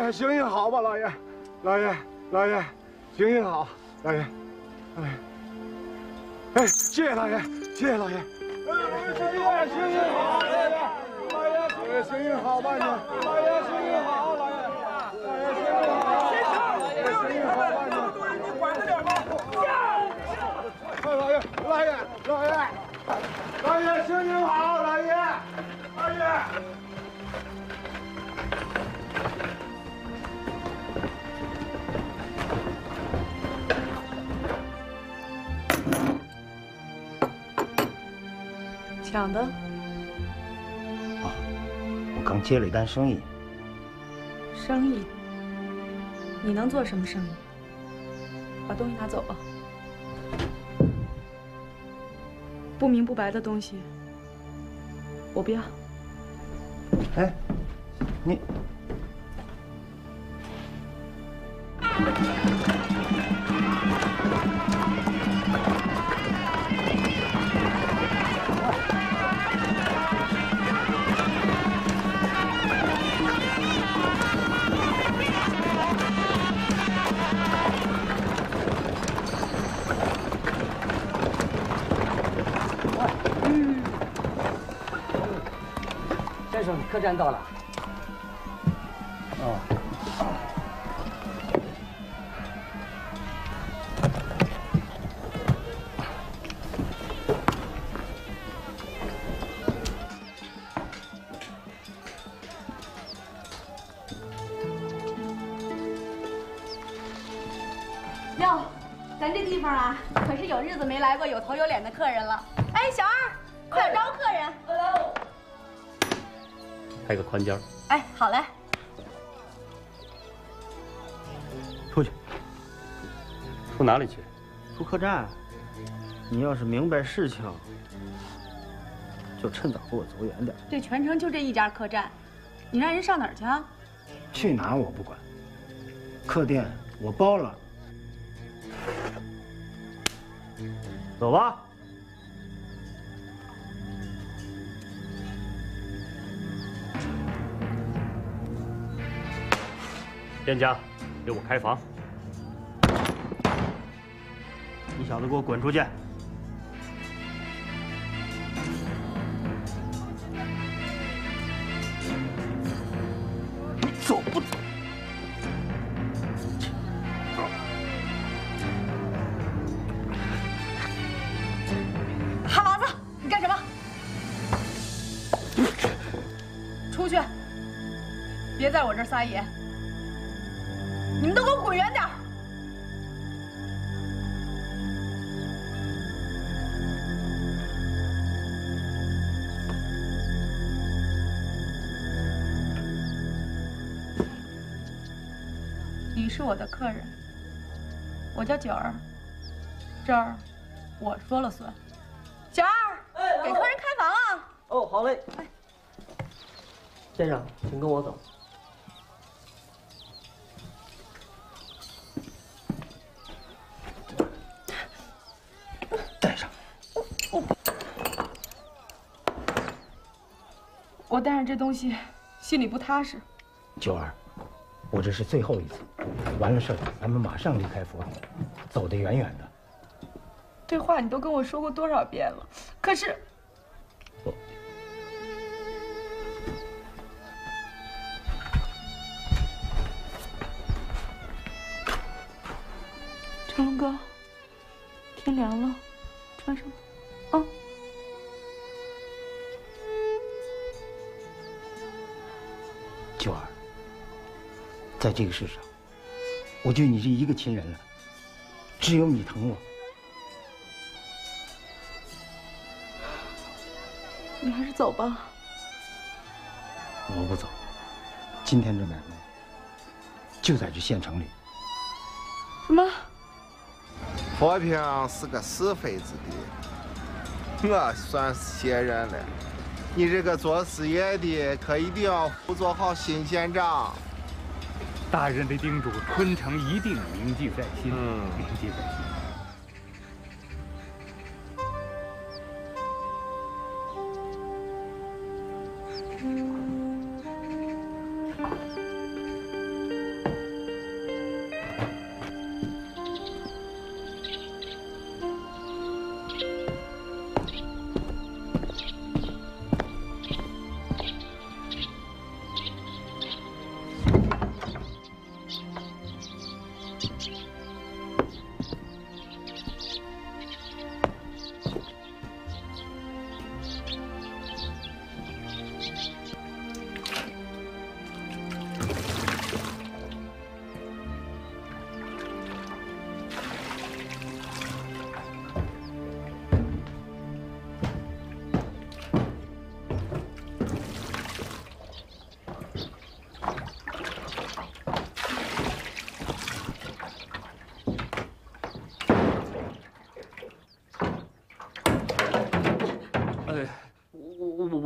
爷行行好吧，老爷，行行好，老爷，哎，谢谢老爷，谢谢老爷。老爷行行好，老爷行行好吧你，老爷行行好，老爷行行好，行行好吧你，你管着点吧。老爷行行好，老爷。 抢的？ 哦，我刚接了一单生意。 生意？你能做什么生意？把东西拿走吧。不明不白的东西，我不要。 哎，你。 先生，客栈到了。 哦。 哟，咱这地方啊，可是有日子没来过有头有脸的客人了。哎，小二，快点招呼客人。 开个宽间。 哎，好嘞。 出去。 出哪里去？ 出客栈。你要是明白事情，就趁早给我走远点。 这全城就这一家客栈，你让人上哪儿去啊？ 去哪儿我不管，客店我包了。走吧。 店家，给我开房！ 你小子给我滚出去！你走不走？ 哈喇子，你干什么？出去！别在我这儿撒野！ 你们都给我滚远点儿！你是我的客人，我叫九儿，这儿我说了算。九儿，给客人开房啊！ 哦，好嘞。先生，请跟我走。 带上。 我带上这东西，心里不踏实。 九儿，我这是最后一次，完了事儿，咱们马上离开佛堂，走得远远的。 这话你都跟我说过多少遍了，可是……成龙哥，天凉了，穿上吧。啊。 九儿，在这个世上，我就你这一个亲人了，只有你疼我。 你还是走吧。 我不走，今天这买卖就在这县城里。 什么？ 佛坪是个是非之地，我算是谢人了。你这个做事业的，可一定要辅佐好新县长。 大人的叮嘱，昆城一定铭记在心。铭记在心。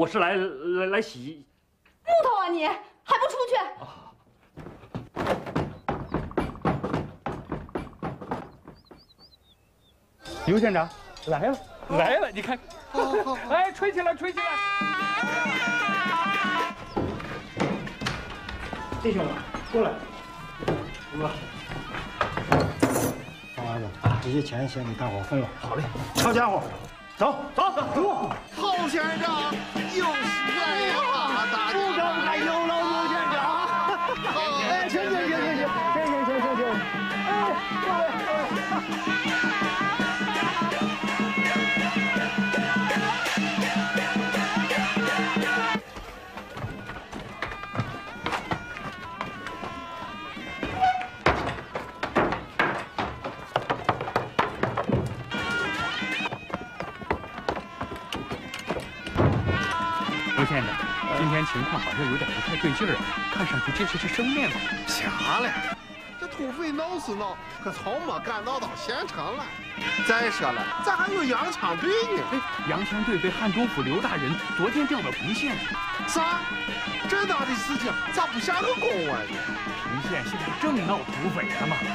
我是来洗。 木头啊你，还不出去？ 刘县长来了，来了，你看，哎，吹起来，吹起来！ 弟兄们，过来，哥，方儿子，这些钱先给大伙分了。好嘞，抄家伙，走走走。 郝县长又是来了，大家不敢不敢，有劳刘县长。哎，行，哎，各位。 刘县长，今天情况好像有点不太对劲儿，看上去这是生面孔。 瞎了，这土匪闹是闹，可从没赶到县城来。再说了，咱还有洋枪队呢。 哎，洋枪队被汉督府刘大人昨天调到平县。 啥？这大的事情咋不下个公啊？ 平县现在正闹土匪呢嘛。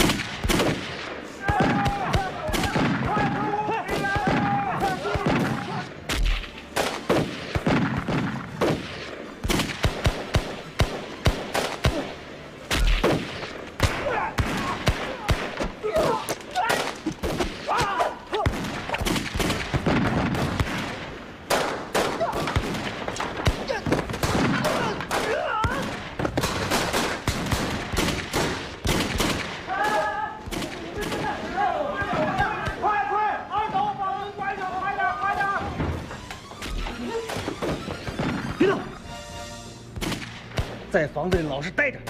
在房子里老实待着。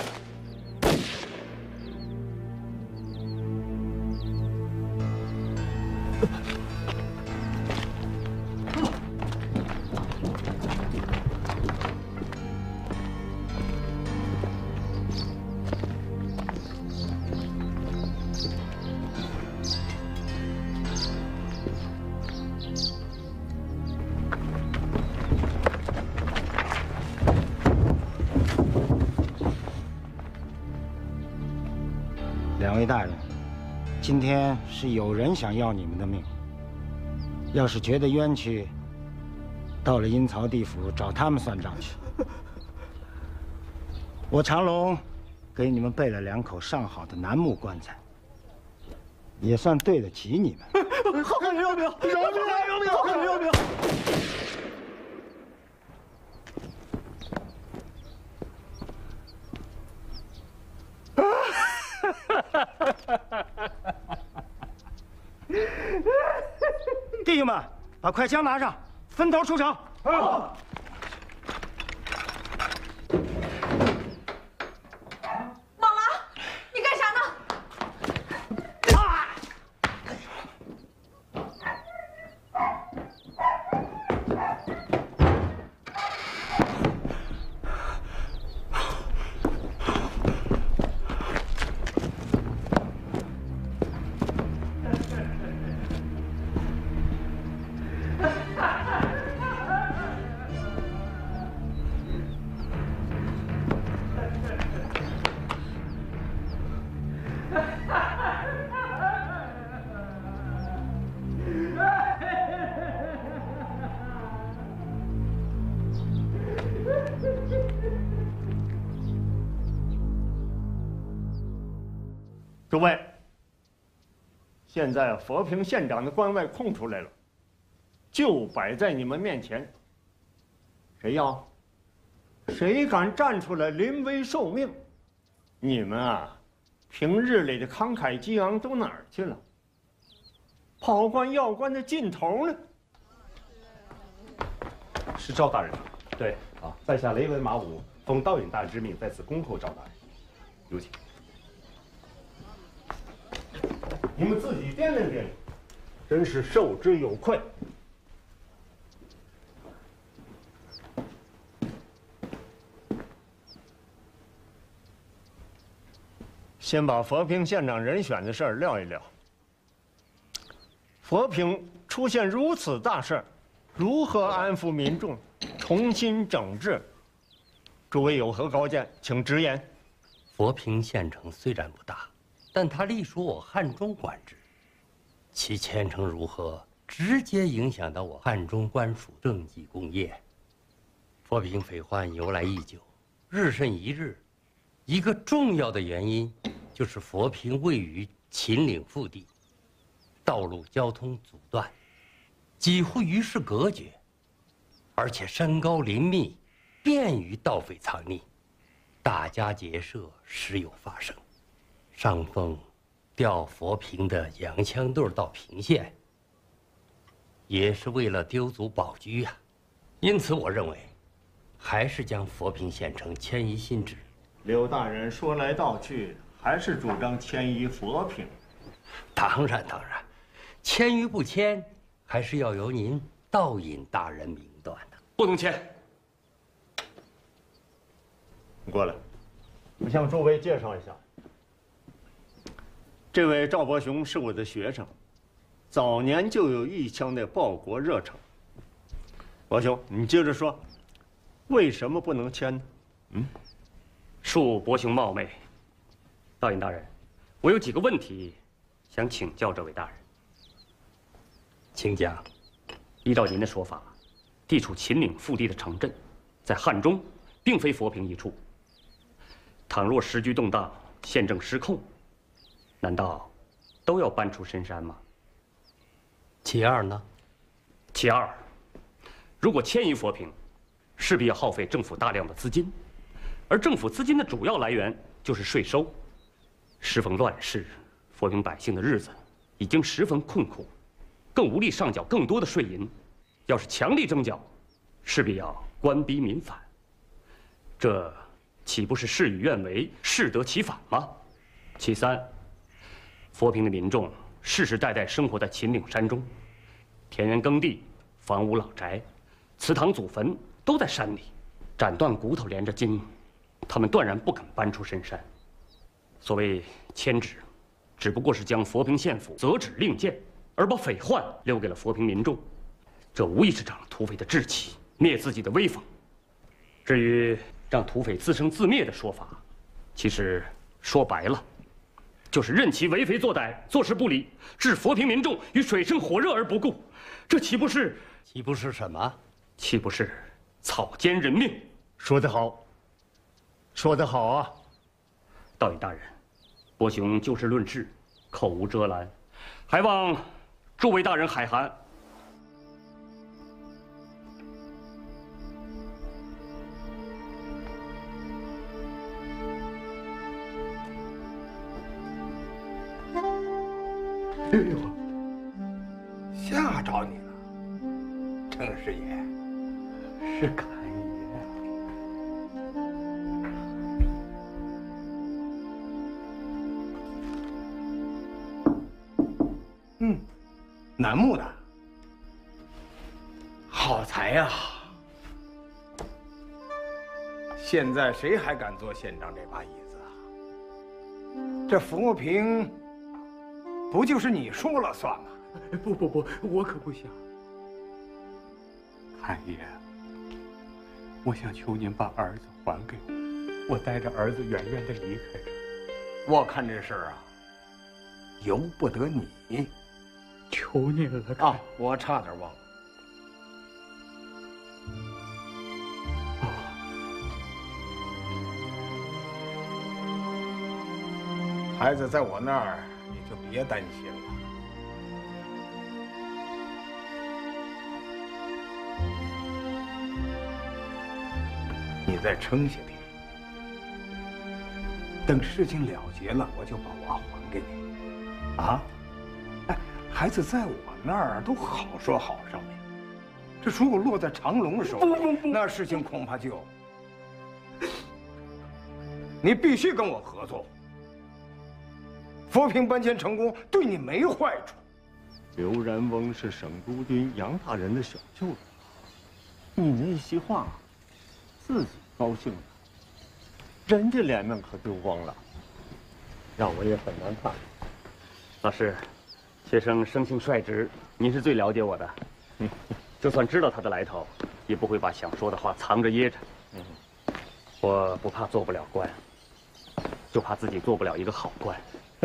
两位大人，今天是有人想要你们的命。要是觉得冤屈，到了阴曹地府找他们算账去。我长龙给你们备了2口上好的楠木棺材，也算对得起你们。好汉饶命！饶命！饶命！好汉饶命！弟兄们，把快枪拿上，分头出城。好。 猛啊！你干啥呢？ 诸位，现在佛平县长的官位空出来了，就摆在你们面前。谁要？谁敢站出来临危受命？你们啊，平日里的慷慨激昂都哪儿去了？跑官要官的劲头呢？ 是赵大人。 对， 啊，在下雷文马武奉道允大人之命在此恭候赵大人，有请。 你们自己掂量掂量，真是受之有愧。先把佛平县长人选的事儿撂一撂。佛平出现如此大事儿，如何安抚民众， 重新整治。诸位有何高见，请直言。 佛平县城虽然不大，但它隶属我汉中管制，其前程如何，直接影响到我汉中官署政绩功业。佛平匪患由来已久，日甚一日。一个重要的原因就是佛平位于秦岭腹地，道路交通阻断，几乎与世隔绝，而且山高林密，便于盗匪藏匿，大家劫舍时有发生。上峰调佛平的洋枪队到平县，也是为了丢卒保车呀。因此，我认为还是将佛平县城迁移新址。 刘大人说来道去，还是主张迁移佛平。 当然，迁与不迁，还是要由您道隐大人明断的。 不能迁。 你过来，我向诸位介绍一下，这位赵伯雄是我的学生，早年就有一腔的报国热诚。伯雄，你接着说，为什么不能迁呢？ 恕伯雄冒昧，道隐大人，我有几个问题想请教这位大人。 请讲。 依照您的说法，地处秦岭腹地的城镇，在汉中并非佛平一处。倘若时局动荡，县政失控，难道都要搬出深山吗？ 其二呢？ 其二，如果迁移佛平，势必要耗费政府大量的资金，而政府资金的主要来源就是税收。时逢乱世，佛平百姓的日子已经十分困苦，更无力上缴更多的税银。要是强力征缴，势必要官逼民反，这岂不是事与愿违，适得其反吗？其三，佛平的民众世世代代生活在秦岭山中，田园耕地、房屋老宅、祠堂祖坟都在山里，斩断骨头连着筋，他们断然不肯搬出深山。所谓迁址，只不过是将佛平县府择址另建，而把匪患留给了佛平民众，这无疑是长了土匪的志气，灭自己的威风。至于让土匪自生自灭的说法，其实说白了，就是任其为非作歹，坐视不理，置佛平民众于水深火热而不顾，这岂不是什么？ 岂不是草菅人命？ 说得好，说得好啊！ 道隐大人，伯雄就事论事，口无遮拦，还望诸位大人海涵。 哎呦，吓着你了，程师爷，是侃爷。楠木的，好材呀！现在谁还敢坐县长这把椅子啊？这佛平不就是你说了算吗？ 不，我可不想。侃爷，我想求您把儿子还给我，我带着儿子远远的离开这儿。 我看这事儿啊，由不得你。 求您了啊！我差点忘了。孩子在我那儿，你就别担心了。你再撑些天，等事情了结了，我就把娃还给你。啊？哎，孩子在我那儿都好说好商量。这如果落在长龙手里，那事情恐怕就……你必须跟我合作。佛平搬迁成功，对你没坏处。 刘然翁是省督军杨大人的小舅子，你那席话，自己高兴了，人家脸面可丢光了，让我也很难看。 老师，学生生性率直，您是最了解我的。就算知道他的来头， 也不会把想说的话藏着掖着。我不怕做不了官，就怕自己做不了一个好官。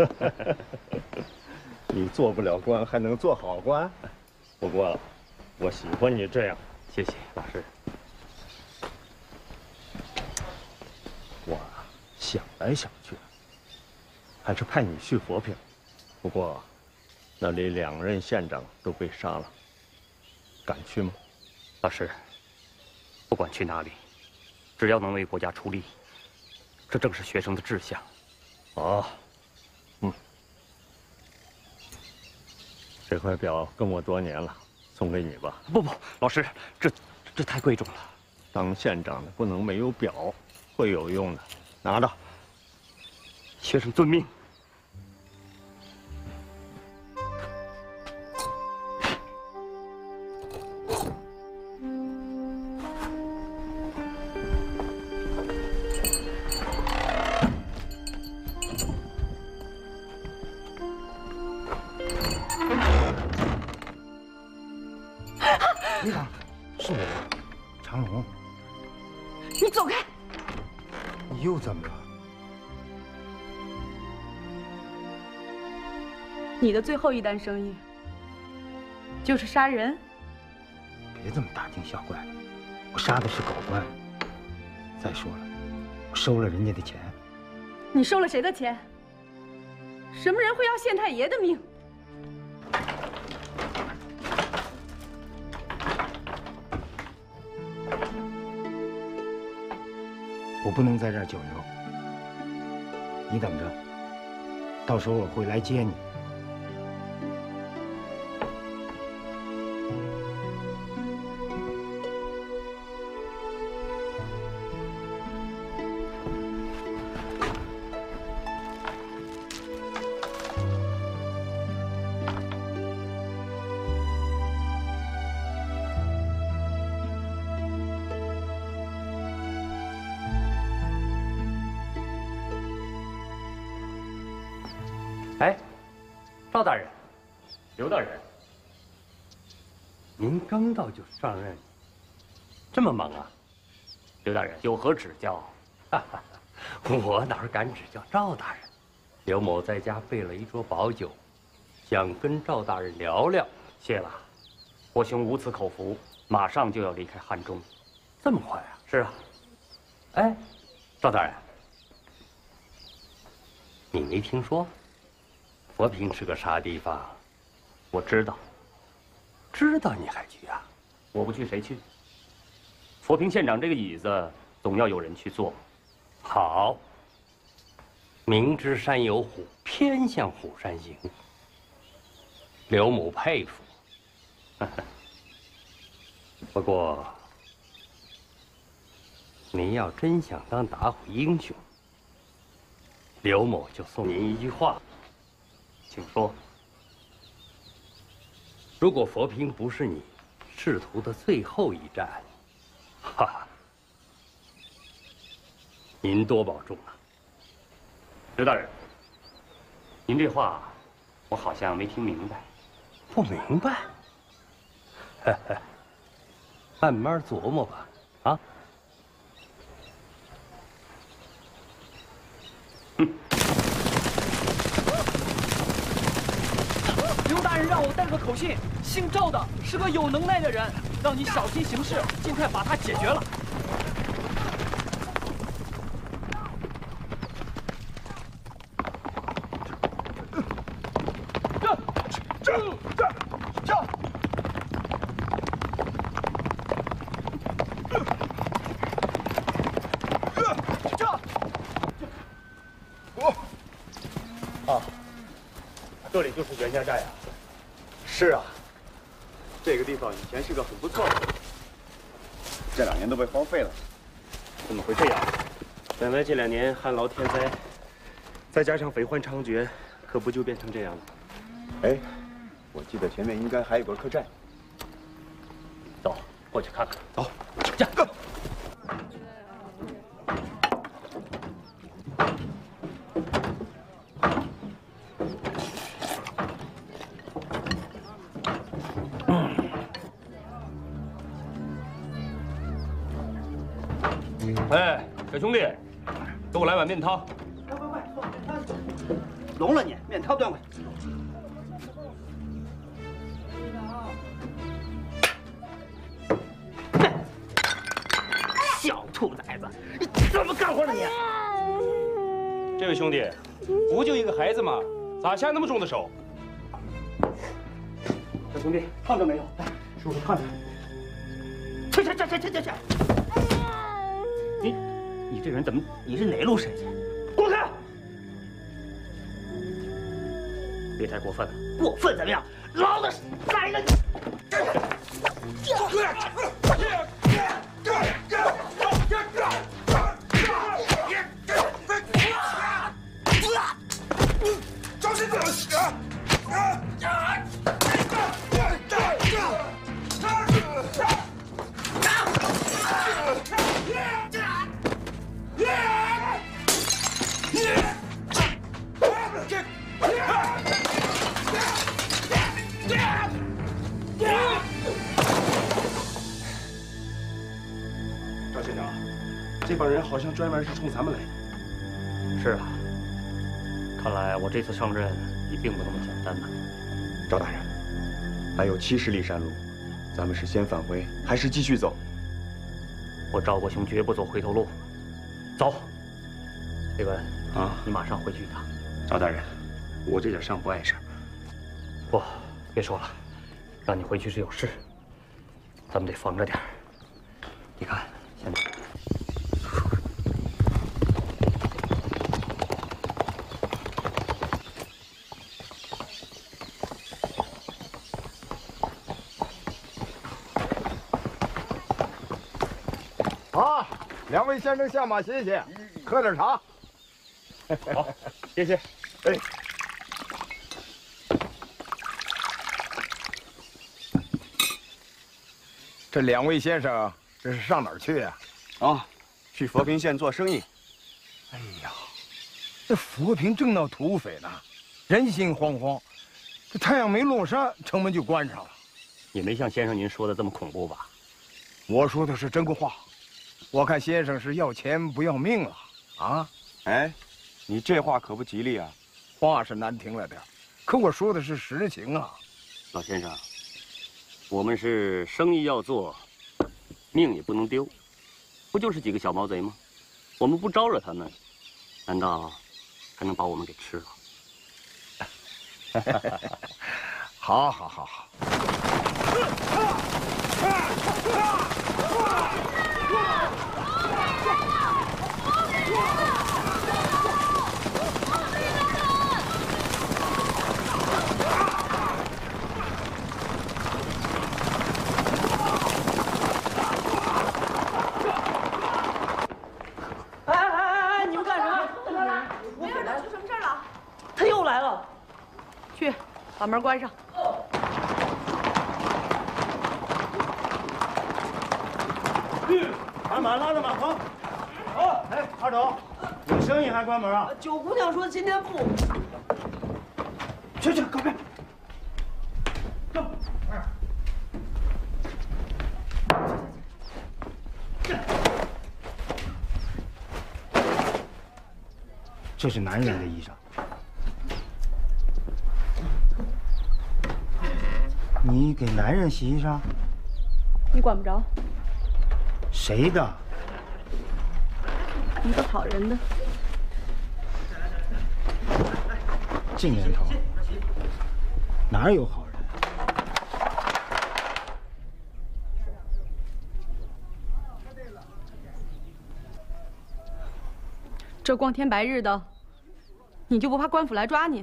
你做不了官，还能做好官？不过，我喜欢你这样。 谢谢老师。 我想来想去，还是派你去佛坪。不过，那里2任县长都被杀了，敢去吗？ 老师，不管去哪里，只要能为国家出力，这正是学生的志向。 哦，这块表跟我多年了，送给你吧。 不，老师，这太贵重了。 当县长的不能没有表，会有用的。拿着。 学生遵命。 队长，是我，长龙。 你走开！ 你又怎么了？ 你的最后一单生意就是杀人。 别这么大惊小怪，我杀的是狗官。再说了，我收了人家的钱。 你收了谁的钱？什么人会要县太爷的命？ 我不能在这儿久留，你等着，到时候我会来接你。 哎，赵大人， 刘大人， 您刚到就上任，这么忙啊？ 刘大人有何指教？ 我哪敢指教赵大人？刘某在家备了一桌宝酒，想跟赵大人聊聊。 谢了，我兄无此口福，马上就要离开汉中。 这么快啊？ 是啊。 哎，赵大人，你没听说？佛坪是个啥地方？ 我知道。 知道你还去啊？ 我不去谁去？佛坪县长这个椅子总要有人去坐。 好。明知山有虎，偏向虎山行。刘某佩服。不过，您要真想当打虎英雄，刘某就送您一句话。 请说。 如果佛坪不是你仕途的最后一站，哈哈，您多保重啊。 刘大人，您这话我好像没听明白。 不明白？慢慢琢磨吧。啊。 刘大人让我带个口信，姓赵的是个有能耐的人，让你小心行事，尽快把他解决了。 这里就是袁家寨啊！ 是啊，这个地方以前是个很不错的，这2年都被荒废了。 怎么会这样？本来这2年旱涝天灾，再加上匪患猖獗，可不就变成这样了？ 哎，我记得前面应该还有个客栈。 走，过去看看。 走， 驾！ 哎，小兄弟，给我来碗面汤。 快，聋了你！面汤端过来。小兔崽子，你怎么干活的你？ 这位兄弟，不就一个孩子吗？咋下那么重的手？ 小兄弟，烫着没有？来，叔叔烫着。去！你这人怎么？你是哪路神仙？滚开！ 别太过分了。 过分怎么样？老子宰了你！ 赵先生， 赵县长，这帮人好像专门是冲咱们来的。 是啊，看来我这次上任也并不那么简单呐。 赵大人，还有70里山路，咱们是先返回还是继续走？ 我赵国雄绝不走回头路。走，李文啊， 你马上回去一趟。 赵大人，我这点伤不碍事。 不，别说了，让你回去是有事，咱们得防着点儿。你看，现在。 好，两位先生下马歇歇，喝点茶。 好，谢谢。 哎，这两位先生这是上哪儿去呀？ 啊，去佛坪县做生意。 哎呀，这佛坪正闹土匪呢，人心惶惶。这太阳没落山，城门就关上了。 也没像先生您说的这么恐怖吧？ 我说的是真话。我看先生是要钱不要命了啊！ 哎，你这话可不吉利啊。 话是难听了点，可我说的是实情啊。 老先生，我们是生意要做，命也不能丢，不就是几个小毛贼吗？我们不招惹他们，难道还能把我们给吃了？ 好，好，好，好。 哎，你们干什么？ 没事的，出什么事了？ 他又来了。 去，把门关上。 把马拉到马棚。好，哎，二斗，有生意还关门啊？ 九姑娘说今天不。 去，告别。走。这是男人的衣裳。你给男人洗衣裳？ 你管不着。 谁的？ 一个好人的。 这年头哪有好人？ 这光天白日的，你就不怕官府来抓你？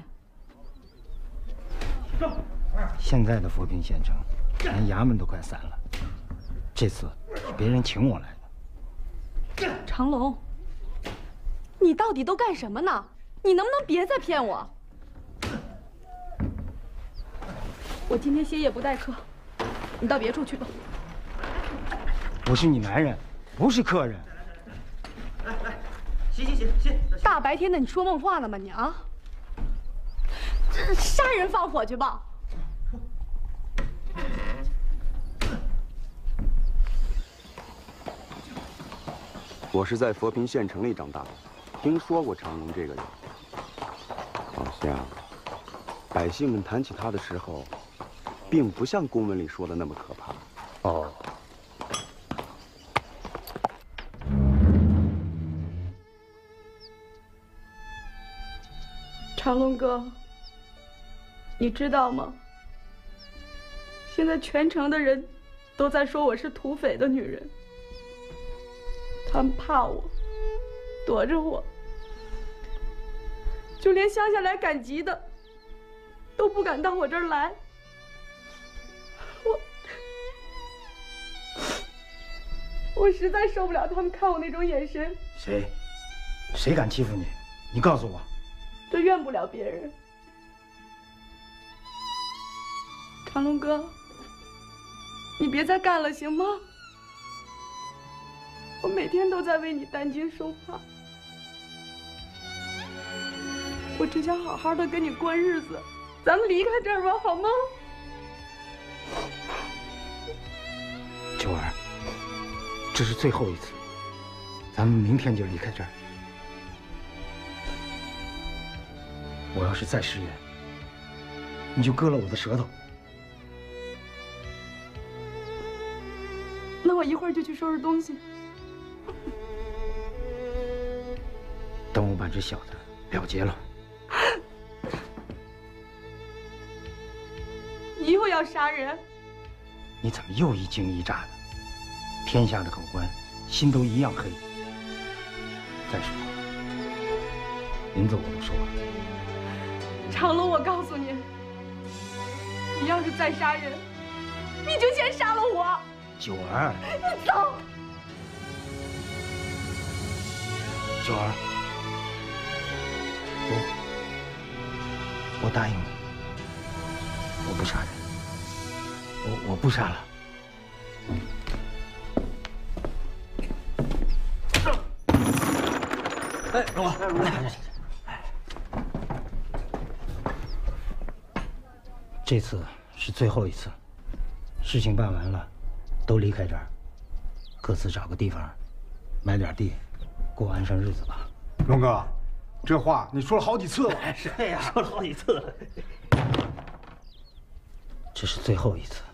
现在的佛坪县城，连衙门都快散了。这次是别人请我来的。 长龙，你到底都干什么呢？你能不能别再骗我？我今天歇业不待客，你到别处去吧。 我是你男人，不是客人。 洗。 大白天的，你说梦话呢吗你啊？这杀人放火去吧！ 我是在佛坪县城里长大的，听说过长龙这个人。好像百姓们谈起他的时候，并不像公文里说的那么可怕。 哦。 长龙哥，你知道吗？现在全城的人都在说我是土匪的女人，他们怕我，躲着我，就连乡下来赶集的都不敢到我这儿来。我实在受不了他们看我那种眼神。 谁敢欺负你？你告诉我。 这怨不了别人，长龙哥，你别再干了，行吗？我每天都在为你担惊受怕，我只想好好的跟你过日子，咱们离开这儿吧，好吗？ 九儿，这是最后一次，咱们明天就离开这儿。 我要是再食言，你就割了我的舌头。 那我一会儿就去收拾东西。 等我把这小子了结了， 你又要杀人？ 你怎么又一惊一乍的？天下的狗官心都一样黑。再说，名字我都说了。 长龙，我告诉你，你要是再杀人，你就先杀了我。 九儿， 你走。 九儿，我答应你，我不杀人，我不杀了。 哎，让我来。 这次是最后一次，事情办完了，都离开这儿，各自找个地方，买点地，过安生日子吧。 龙哥，这话你说了好几次了。 是呀，说了好几次了。 这是最后一次。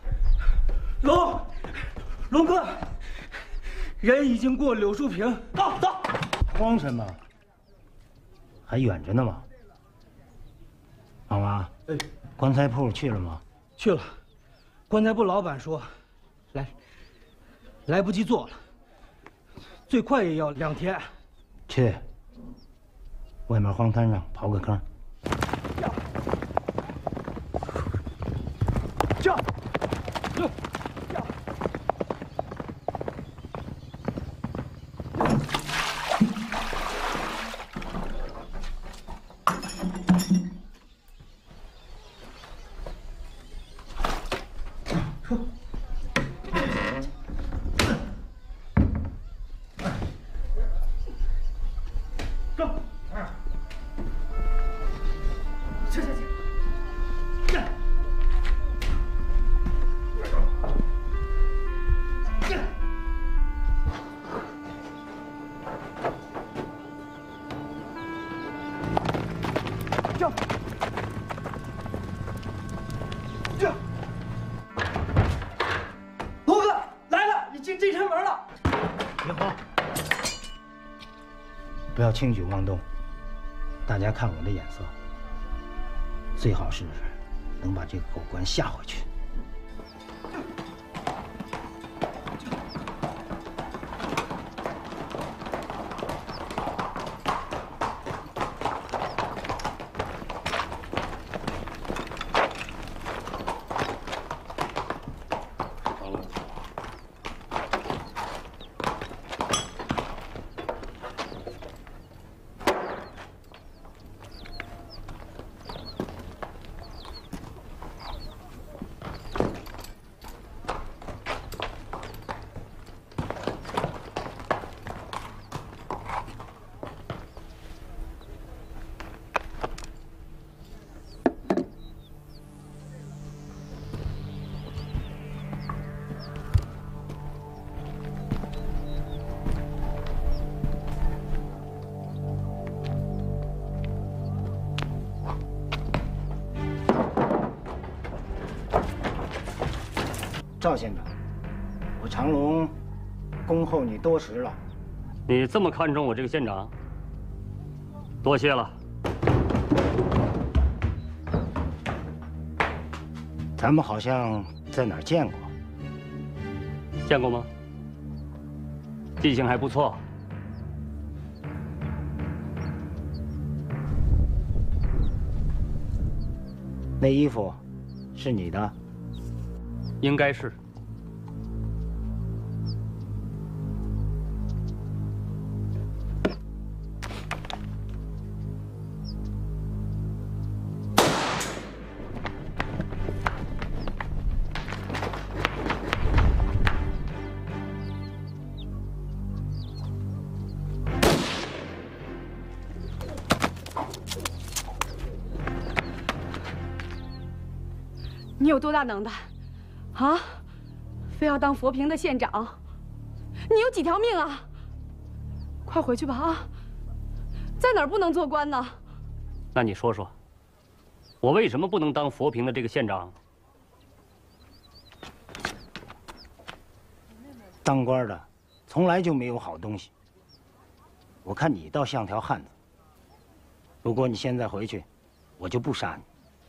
龙哥，人已经过柳树坪，到。 慌什么？还远着呢吗？妈妈。哎。 棺材铺去了吗？ 去了，棺材铺老板说，来不及做了，最快也要2天。 去，外面荒滩上刨个坑。 叫， 不要轻举妄动，大家看我的眼色，最好是能把这个狗官吓回去。 赵县长，我长隆恭候你多时了。 你这么看重我这个县长，多谢了。 咱们好像在哪儿见过？ 见过吗？记性还不错。 那衣服是你的？ 应该是。 你有多大能耐，啊？非要当佛坪的县长？你有几条命啊？快回去吧啊！在哪儿不能做官呢？ 那你说说，我为什么不能当佛坪的这个县长？ 当官的从来就没有好东西。我看你倒像条汉子。如果你现在回去，我就不杀你。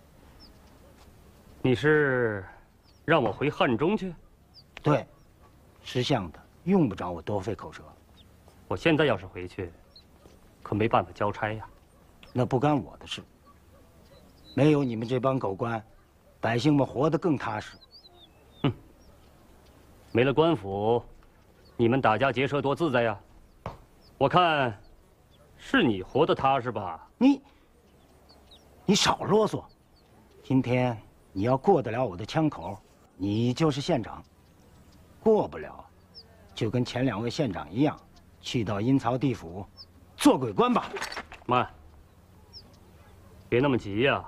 你是让我回汉中去？ 对，识相的，用不着我多费口舌。 我现在要是回去，可没办法交差呀。 那不干我的事。没有你们这帮狗官，百姓们活得更踏实。 哼，没了官府，你们打家劫舍多自在呀。我看，是你活得踏实吧？ 你少啰嗦。今天你要过得了我的枪口，你就是县长；过不了，就跟前2位县长一样，去到阴曹地府做鬼官吧。 慢，别那么急呀。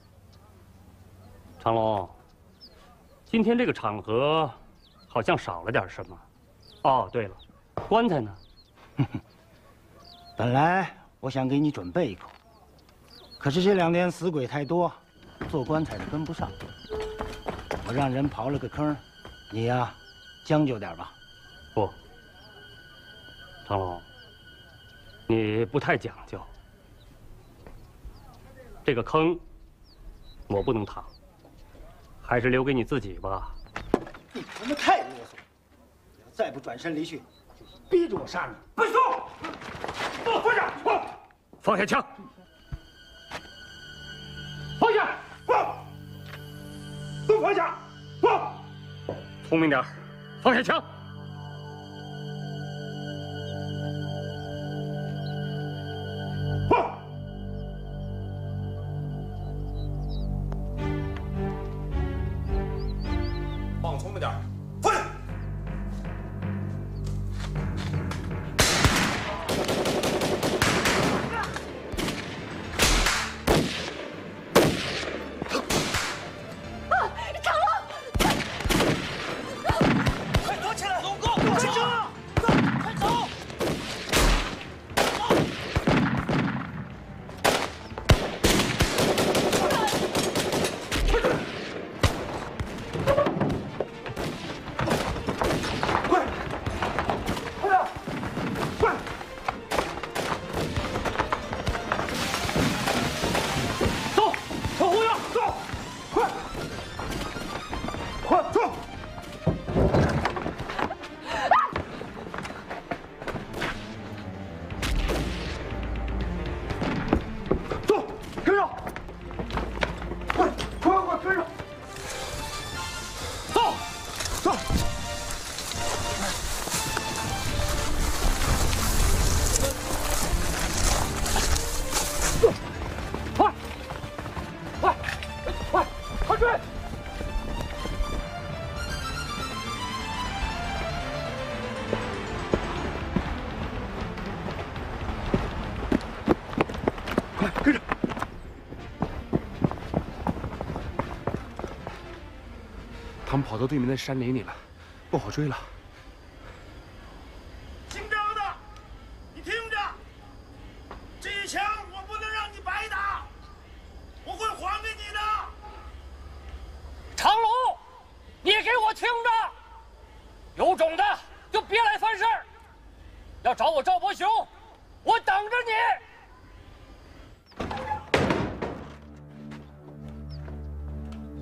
长龙，今天这个场合好像少了点什么。哦，对了，棺材呢？ 本来我想给你准备一口，可是这2年死鬼太多，做棺材的跟不上。我让人刨了个坑，你呀，将就点吧。 不，长龙，你不太讲究。这个坑，我不能趟，还是留给你自己吧。 你他妈太啰嗦了！要再不转身离去，就逼着我杀你。快走！放下！ 放下枪！ 放下！放！都放下！放！ 聪明点，放下枪！ 放！ 放聪明点，放下！ 他们跑到对面的山林里了，不好追了。 姓赵的，你听着，这一枪我不能让你白打，我会还给你的。 长龙，你给我听着！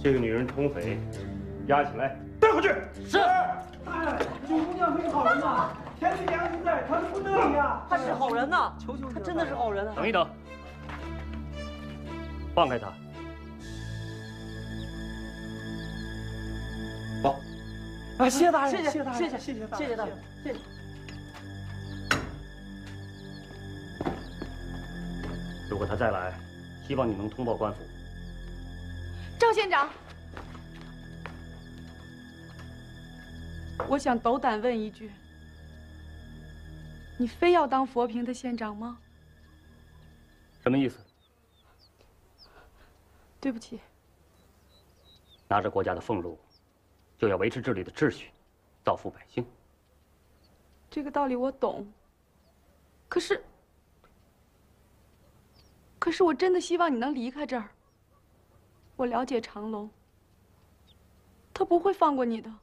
这个女人通匪，押起来， 带回去。 是。 哎，九姑娘是个好人呐，天地良心在，她是不得已呀。 他是好人呐，他真的是好人啊。 等一等，放开他。 走。啊，谢谢大人， 谢谢大人， 谢谢谢大人， 谢谢大人，谢谢。 如果他再来，希望你能通报官府。 赵县长，我想斗胆问一句：你非要当佛坪的县长吗？ 什么意思？ 对不起。 拿着国家的俸禄，就要维持这里的秩序，造福百姓。 这个道理我懂。可是我真的希望你能离开这儿。我了解长龙，他不会放过你的。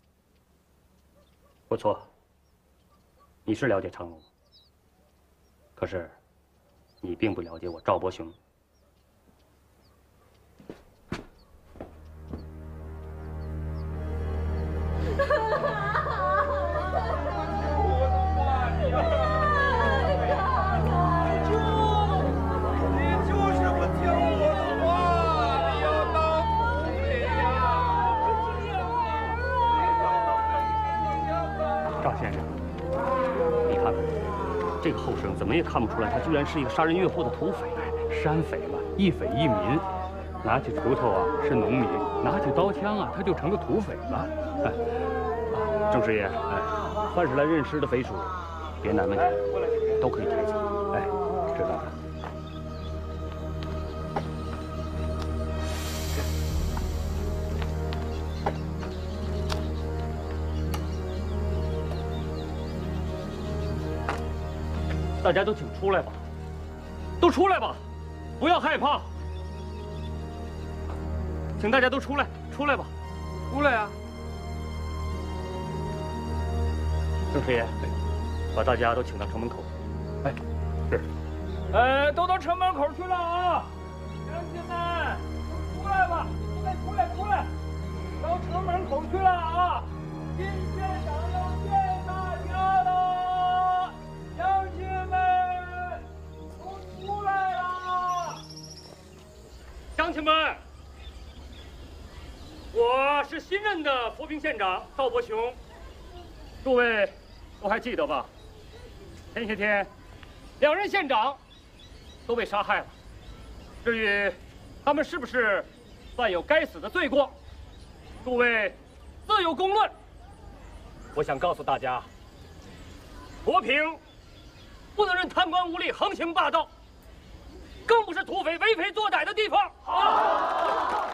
不错，你是了解长龙，可是你并不了解我赵伯雄。这个后生怎么也看不出来，他居然是一个杀人越货的土匪。 山匪嘛，一匪一民，拿起锄头啊是农民，拿起刀枪啊他就成了土匪了。 郑师爷，凡是来认尸的匪属，别难为情，都可以抬走。 哎，知道了。 大家都请出来吧，都出来吧，不要害怕。请大家都出来，出来吧， 出来啊！ 郑师爷，把大家都请到城门口。 哎，是。 都到城门口去了啊！乡亲们，出来吧，出来，到城门口去了啊！金县长要见大家了，乡亲们都出来了。 乡亲们，我是新任的佛坪县长赵伯雄，诸位都还记得吧？前些天，两任县长都被杀害了。至于他们是不是犯有该死的罪过，诸位自有公论。我想告诉大家，佛坪不能任贪官污吏横行霸道，更不是土匪为非作歹的地方。好。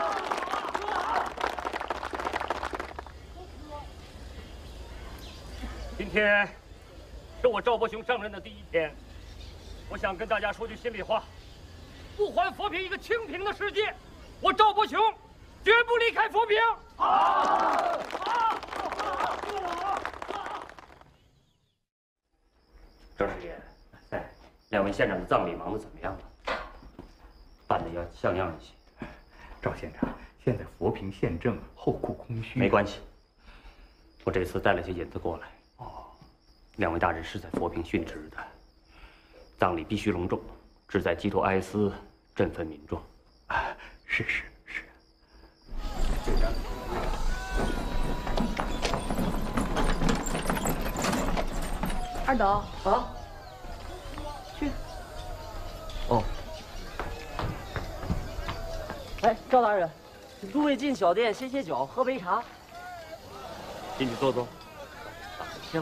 今天是我赵伯雄上任的第一天，我想跟大家说句心里话，不还佛坪一个清平的世界，我赵伯雄绝不离开佛坪。好。郑师爷，两位县长的葬礼忙得怎么样了？办得要像样一些。 赵县长，现在佛坪县政后顾空虚。 没关系，我这次带了些银子过来。两位大人是在佛坪殉职的，葬礼必须隆重，旨在寄托哀思，振奋民众。 是。 二斗啊， 去。 哦。哎，赵大人，诸位进小店歇歇脚，喝杯茶。 进去坐坐。 行。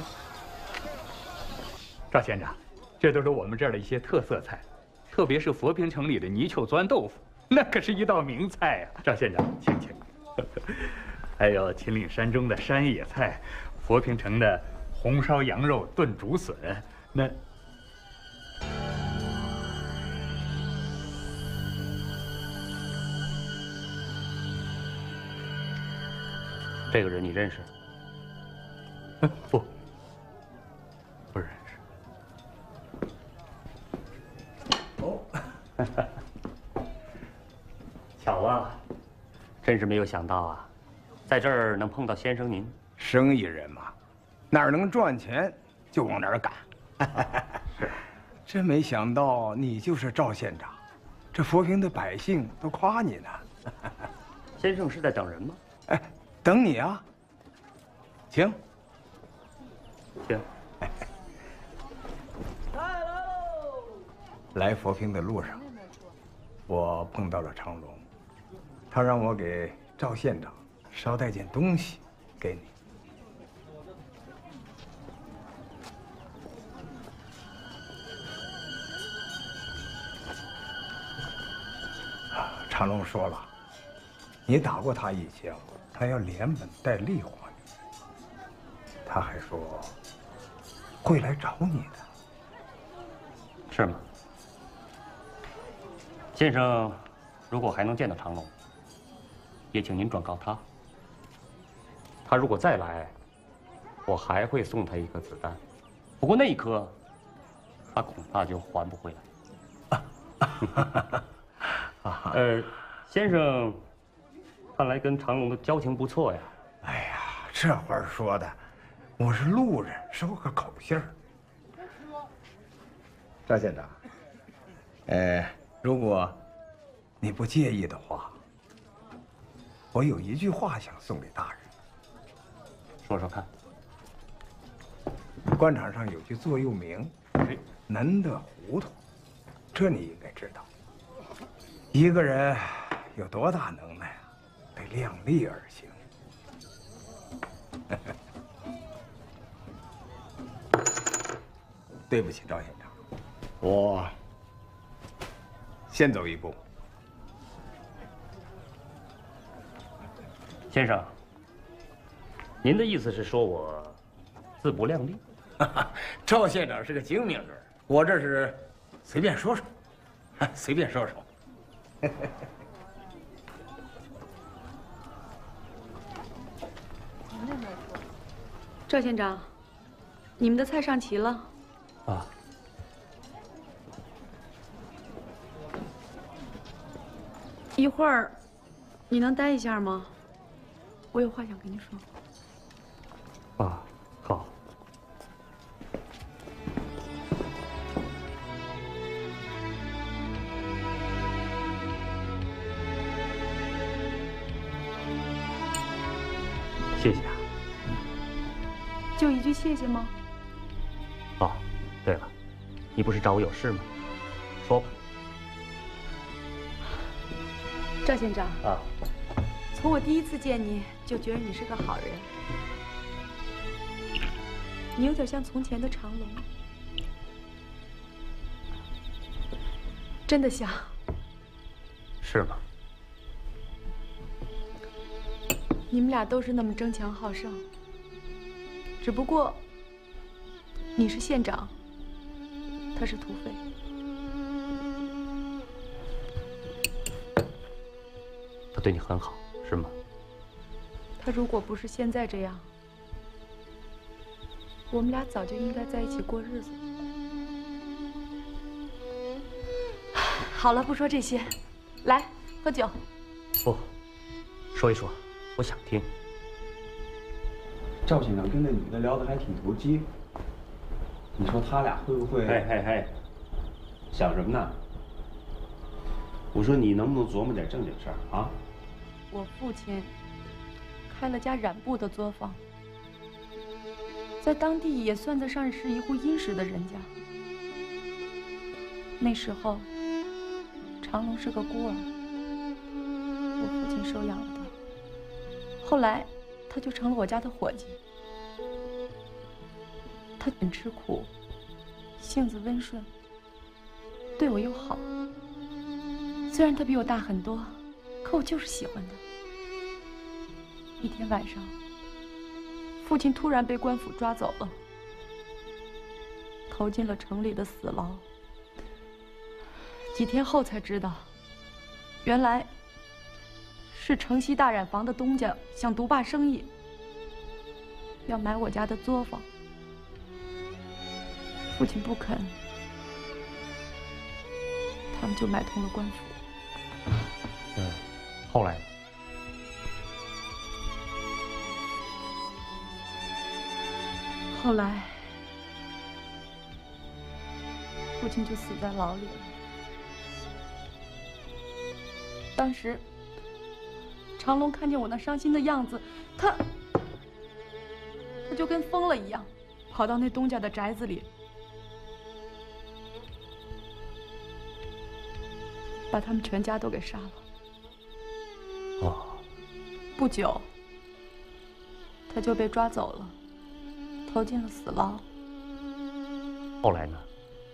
赵县长，这都是我们这儿的一些特色菜，特别是佛坪城里的泥鳅钻豆腐，那可是一道名菜啊！赵县长，请。还有秦岭山中的山野菜，佛坪城的红烧羊肉炖竹笋，那…… 这个人你认识？ 不认识。 哦，巧啊， 真是没有想到啊，在这儿能碰到先生您。 生意人嘛，哪儿能赚钱就往哪儿赶。 是， 真没想到你就是赵县长，这佛平的百姓都夸你呢。 先生是在等人吗？ 哎，等你啊。请。 请。 来佛平的路上，我碰到了长龙，他让我给赵县长捎带件东西给你。长龙说了，你打过他一枪，他要连本带利还你。他还说会来找你的。 是吗？先生，如果还能见到长龙，也请您转告他，他如果再来，我还会送他一颗子弹，不过那一颗，他恐怕就还不回来。先生，看来跟长龙的交情不错呀。 哎呀，这话说的，我是路人，捎个口信儿。赵县长，如果你不介意的话，我有一句话想送给大人。 说说看。 官场上有句座右铭：“难得糊涂。”这你应该知道。一个人有多大能耐啊，得量力而行。对不起，赵县长，我先走一步。 先生，您的意思是说我自不量力？ 赵县长是个精明人，我这是随便说说，随便说说。 赵县长，你们的菜上齐了。 啊。 一会儿，你能待一下吗？我有话想跟你说。 啊，好。谢谢啊。 就一句谢谢吗？ 哦，对了，你不是找我有事吗？说吧。 赵县长。 啊。 从我第一次见你就觉得你是个好人，你有点像从前的长龙，真的像。 是吗？ 你们俩都是那么争强好胜，只不过你是县长，他是土匪。 他对你很好，是吗？ 他如果不是现在这样，我们俩早就应该在一起过日子。好了，不说这些，来喝酒。 不，说一说，我想听。 赵县长跟那女的聊得还挺投机，你说他俩会不会？ 嘿，想什么呢？我说你能不能琢磨点正经事儿啊？ 我父亲开了家染布的作坊，在当地也算得上是一户殷实的人家。那时候，长龙是个孤儿，我父亲收养了他。后来，他就成了我家的伙计。他很吃苦，性子温顺，对我又好。虽然他比我大很多，可我就是喜欢他。一天晚上，父亲突然被官府抓走了，投进了城里的死牢。几天后才知道，原来是城西大染坊的东家想独霸生意，要买我家的作坊。父亲不肯，他们就买通了官府。 后来呢？ 后来，父亲就死在牢里了。当时，长龙看见我那伤心的样子，他就跟疯了一样，跑到那东家的宅子里，把他们全家都给杀了。 哦， 不久，他就被抓走了，投进了死牢。 后来呢？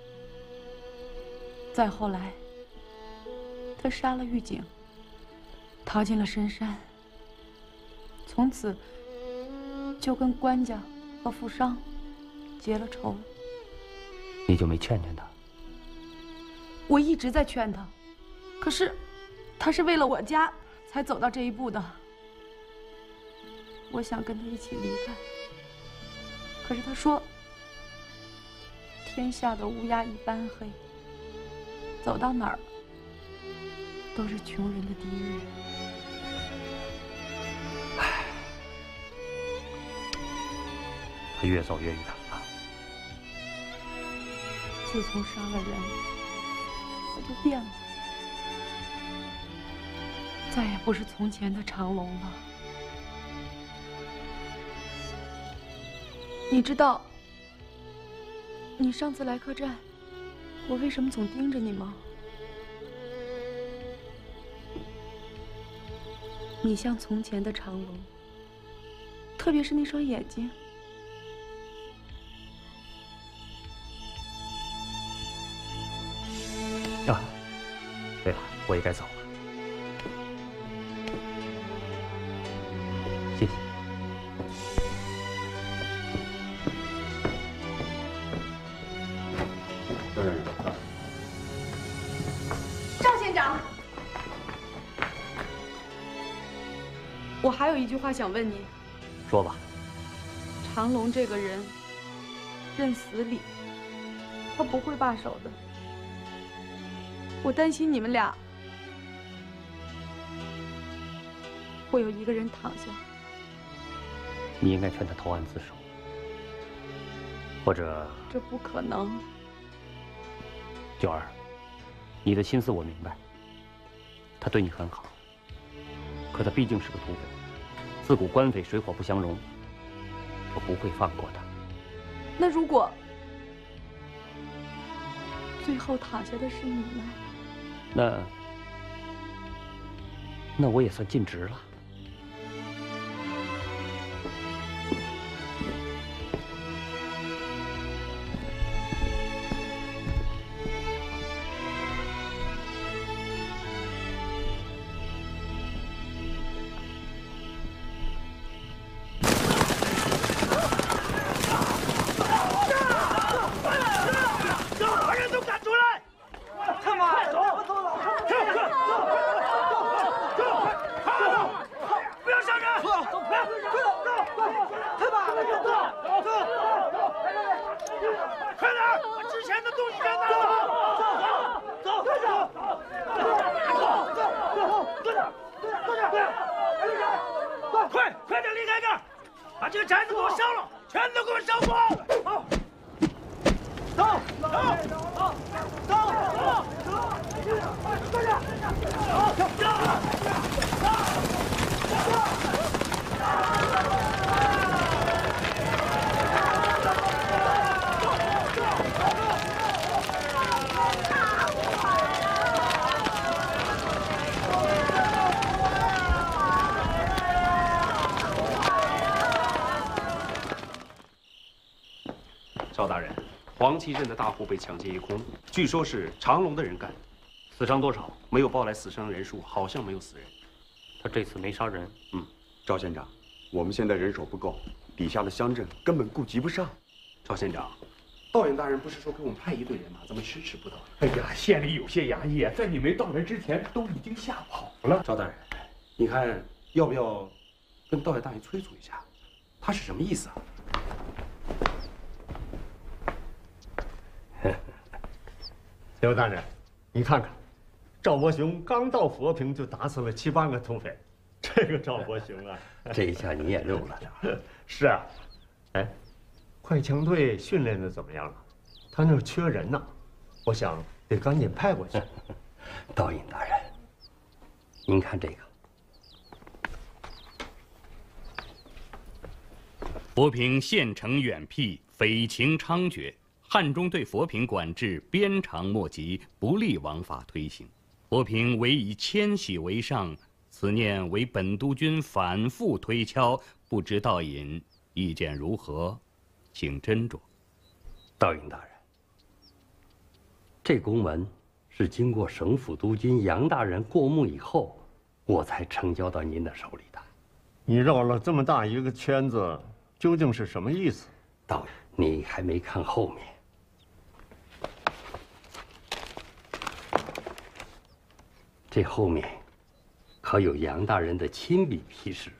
再后来，他杀了狱警，逃进了深山。从此就跟官家和富商结了仇。 你就没劝劝他？ 我一直在劝他，可是他是为了我家才走到这一步的。我想跟他一起离开，可是他说：“天下的乌鸦一般黑，走到哪儿都是穷人的地狱。” 他越走越远了。 自从杀了人，他就变了，再也不是从前的长龙了。你知道，你上次来客栈，我为什么总盯着你吗？你像从前的长龙，特别是那双眼睛。 啊，对了，我也该走了。谢谢。 赵县长，我还有一句话想问你。 说吧。 长龙这个人，认死理，他不会罢手的。我担心你们俩会有一个人躺下。 你应该劝他投案自首，或者…… 这不可能。 九儿，你的心思我明白。他对你很好，可他毕竟是个土匪，自古官匪水火不相容，我不会放过他。 那如果最后躺下的是你呢？ 那我也算尽职了。 赵大人，黄岐镇的大户被抢劫一空，据说是长龙的人干的。 死伤多少？ 没有报来死伤人数，好像没有死人。 他这次没杀人。 赵县长，我们现在人手不够，底下的乡镇根本顾及不上。 赵县长，道远大人不是说给我们派一队人马，怎么迟迟不到？ 哎呀，县里有些衙役在你没到来之前都已经吓跑了。 赵大人，你看要不要跟道远大爷催促一下？他是什么意思啊？ 刘大人，你看看，赵伯雄刚到佛坪就打死了7、8个土匪，这个赵伯雄啊， 这一下你也溜了点。 是啊，哎， 快枪队训练的怎么样了？他那儿缺人呢，我想得赶紧派过去。 导演大人，您看这个。 佛坪县城远僻，匪情猖獗，汉中对佛坪管制鞭长莫及，不利王法推行。佛坪唯以迁徙为上，此念为本督军反复推敲，不知道引意见如何，请斟酌。 导演大人，这公文是经过省府督军杨大人过目以后，我才呈交到您的手里的。 你绕了这么大一个圈子，究竟是什么意思？ 导演，你还没看后面。这后面可有杨大人的亲笔批示。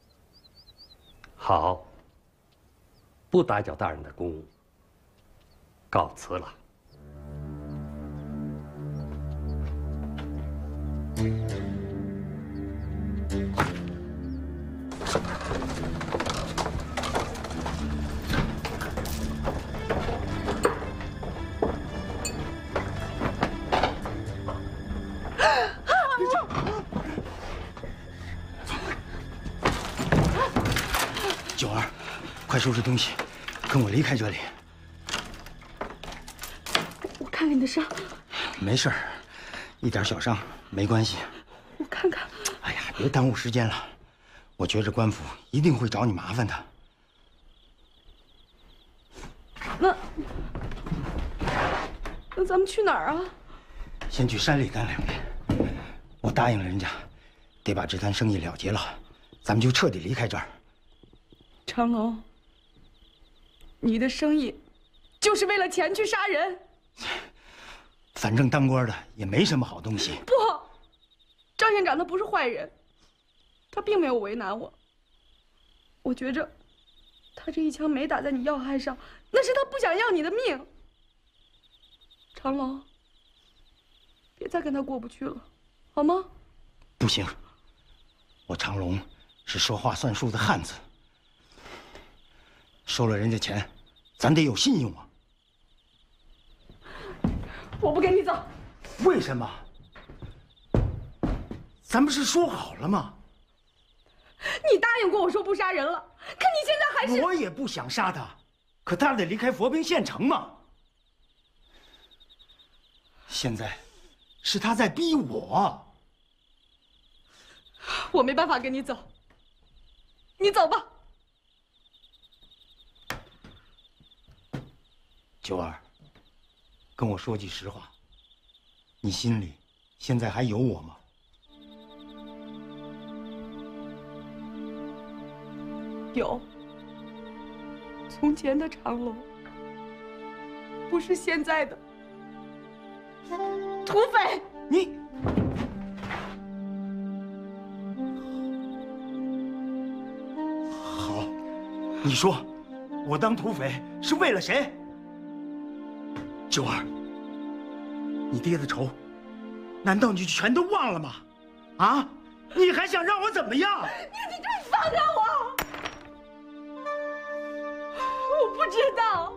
好，不打搅大人的公务，告辞了。 九儿，快收拾东西，跟我离开这里。 我看看你的伤。 没事儿，一点小伤，没关系。 我看看。 哎呀，别耽误时间了，我觉着官府一定会找你麻烦的。 那咱们去哪儿啊？ 先去山里干两年。我答应了人家，得把这摊生意了结了，咱们就彻底离开这儿。 长龙，你的生意就是为了钱去杀人？ 反正当官的也没什么好东西。 不，张县长他不是坏人，他并没有为难我。我觉着，他这一枪没打在你要害上，那是他不想要你的命。长龙，别再跟他过不去了，好吗？ 不行，我长龙是说话算数的汉子。收了人家钱，咱得有信用啊！ 我不跟你走。 为什么？咱不是说好了吗？ 你答应过我说不杀人了，可你现在还是…… 我也不想杀他，可他得离开佛坪县城嘛。现在，是他在逼我。 我没办法跟你走，你走吧。 九儿，跟我说句实话，你心里现在还有我吗？ 有。从前的长龙，不是现在的土匪。 你，好，你说，我当土匪是为了谁？九儿，你爹的仇，难道你全都忘了吗？啊，你还想让我怎么样？ 你就放开我！我不知道。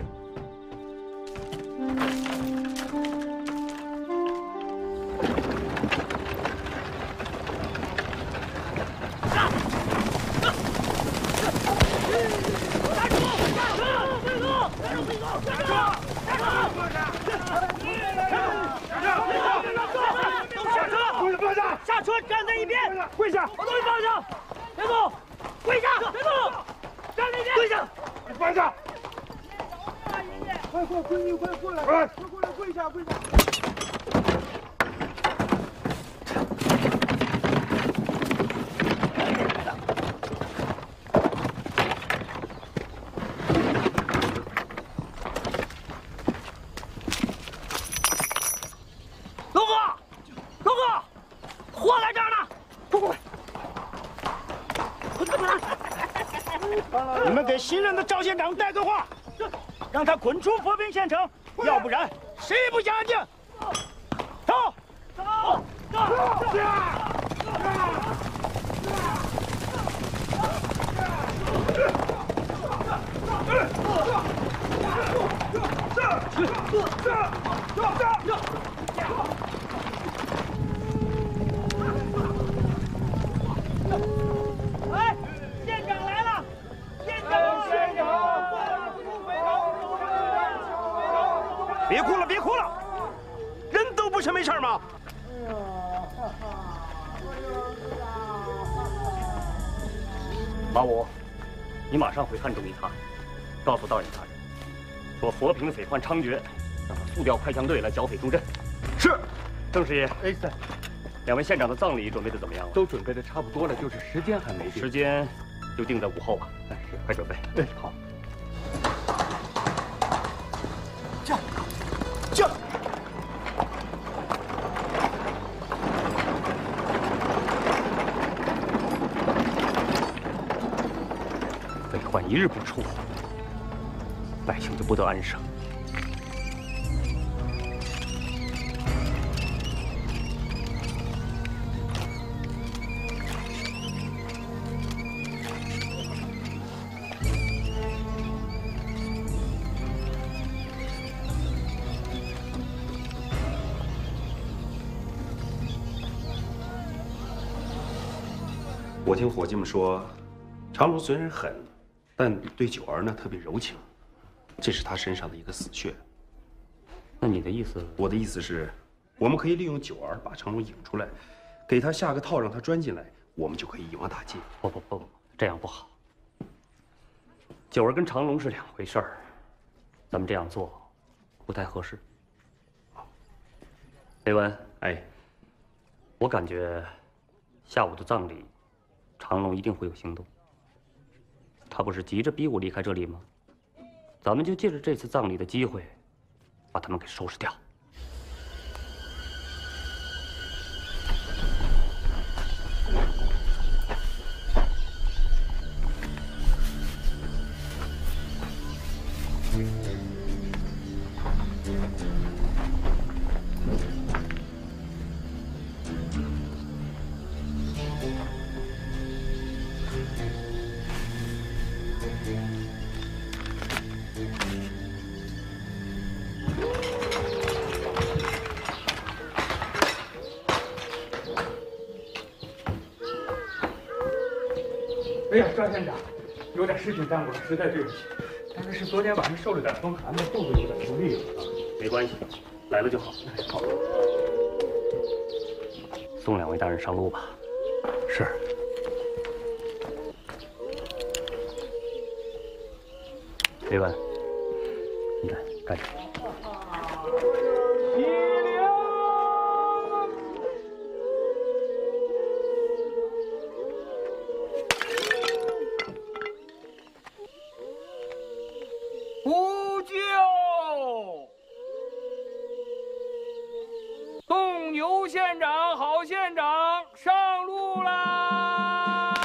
下车，站在一边，跪下，把东西放下，别动，跪下，别动，站在一边，跪下， 你放下。快，闺女，快过来，快过来，跪下，跪下。 你们给新任的赵县长带个话，让他滚出佛坪县城，要不然谁也不想安静。走，走，走！ 马武，你马上回汉中一趟，告诉道隐大人，说佛坪匪患猖獗，让他速调快枪队来剿匪助阵。 是， 郑师爷。哎，在。两位县长的葬礼准备的怎么样了？ 都准备的差不多了，就是时间还没定。 时间就定在午后吧。哎，是，快准备。 哎，好。 驾，驾！ 匪患一日不出，百姓就不得安生。 我听伙计们说，长龙虽然狠，但对九儿呢特别柔情，这是他身上的一个死穴。 那你的意思？ 我的意思是，我们可以利用九儿把长龙引出来，给他下个套，让他钻进来，我们就可以一网打尽。 不，这样不好。九儿跟长龙是两回事儿，咱们这样做不太合适。雷文， 哎， 我感觉下午的葬礼。长龙一定会有行动，他不是急着逼我离开这里吗？咱们就借着这次葬礼的机会，把他们给收拾掉。 哎呀，张县长，有点事情耽误了，实在对不起。大概是昨天晚上受了点风寒，肚子有点不利了。 没关系，来了就好。好，送两位大人上路吧。 是。 雷文，现在干着。 呼救！东牛县长，郝县长上路啦！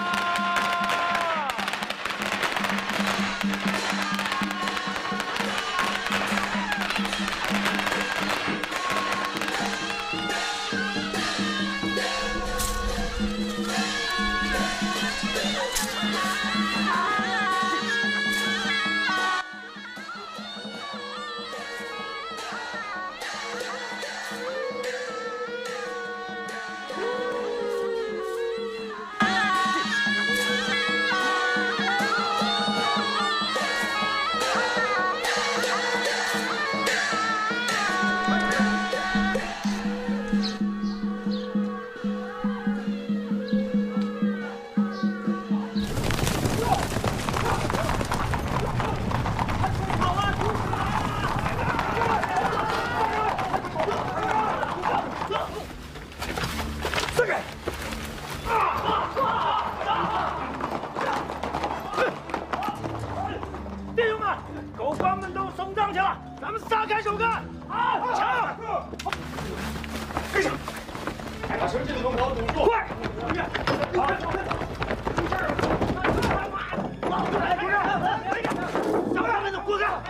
弟兄们，狗官们都送葬去了，咱们撒开手干！好，抢！跟上！把绳这个门口堵住！快！好，出事了！来，跟上！小孩们都过来！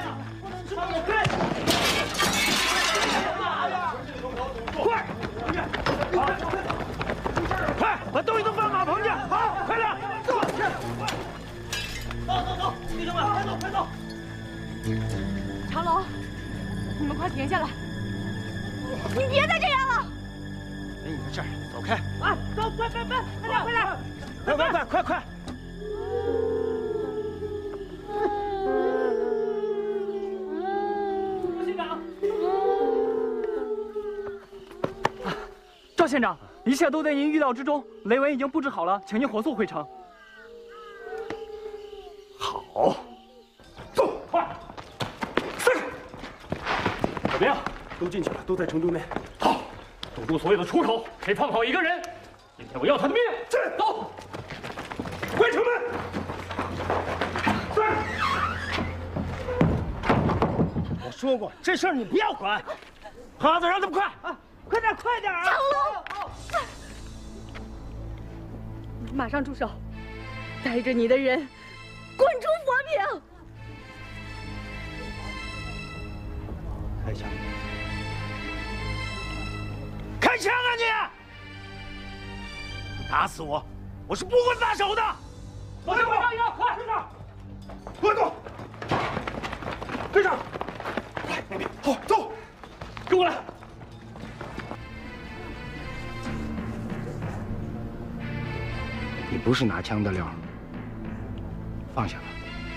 快！快，把东西都放马棚去！好，快点！走！走，弟兄们，快走！ 长龙，你们快停下来！你别再这样了！ 没你的事儿，走开！ 啊，走，快，快点！快！县长，赵县长，一切都在您预料之中。雷文已经布置好了，请您火速回城。 好，走，快，是。 怎么样？ 都进去了，都在城中内。 好，堵住所有的出口，谁放跑一个人，今天我要他的命！ 是， 走， 关城门。是。 我说过，这事儿你不要管。哈子，让他们快啊！快点，快点啊！ 长龙，马上住手！带着你的人滚出佛坪！ 开枪！开枪啊你！打死我，我是不会罢手的！ 我跟我上一个，快，队长， 快动！队长，快那边，好，走， 跟我来。 你不是拿枪的料，放下吧。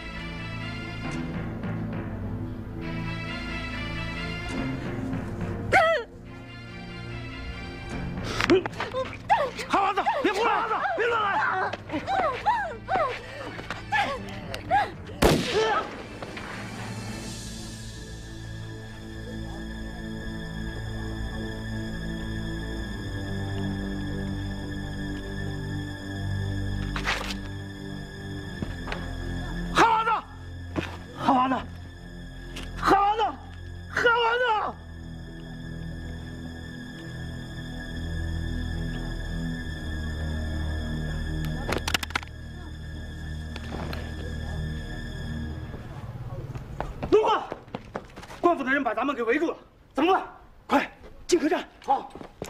好娃子，别胡来！别乱来！好娃子，好娃子，好娃子，好娃子！ 龙哥，官府的人把咱们给围住了，怎么办？快进客栈！好。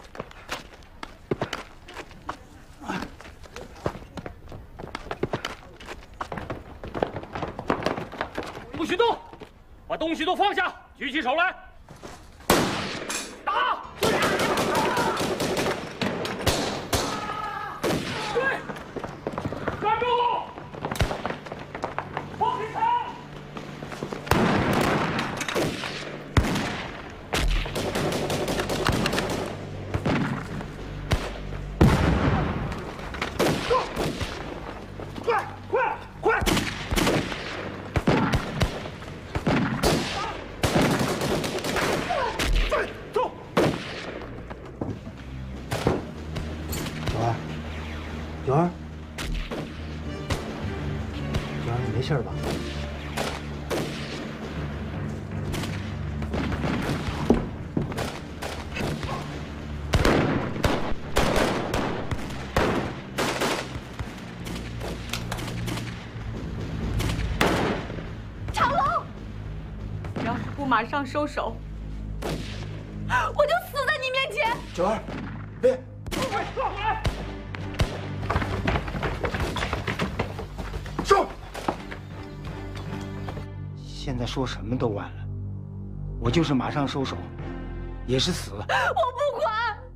不许动，把东西都放下，举起手来，打！ 对，站住！放开枪！ 快快快！走！ 九儿，九儿，你没事吧？ 长龙，你要是不马上收手，我就死在你面前！ 九儿，别！ 快放回来！ 收！现在说什么都晚了，我就是马上收手，也是死。 我不管！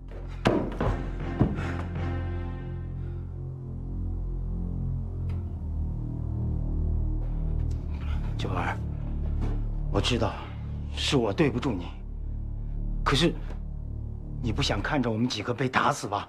九儿，我知道是我对不住你，可是你不想看着我们几个被打死吧？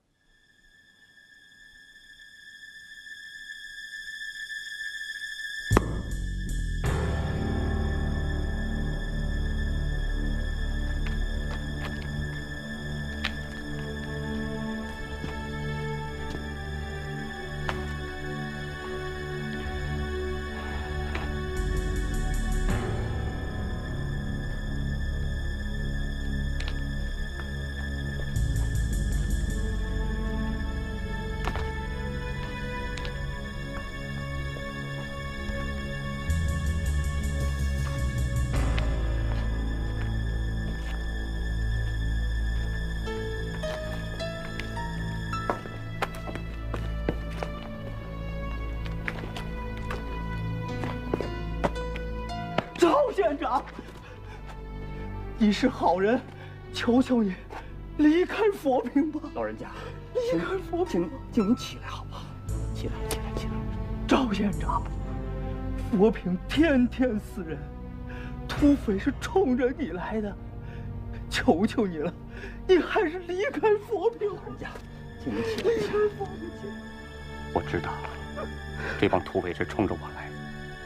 赵县长，你是好人，求求你，离开佛坪吧。 老人家， 离开佛坪， 请您起来好不好？起来，起来，起来。 赵县长，佛坪天天死人，土匪是冲着你来的，求求你了，你还是离开佛坪。 老人家，请您起来。 离开佛坪。 我知道，这帮土匪是冲着我来的，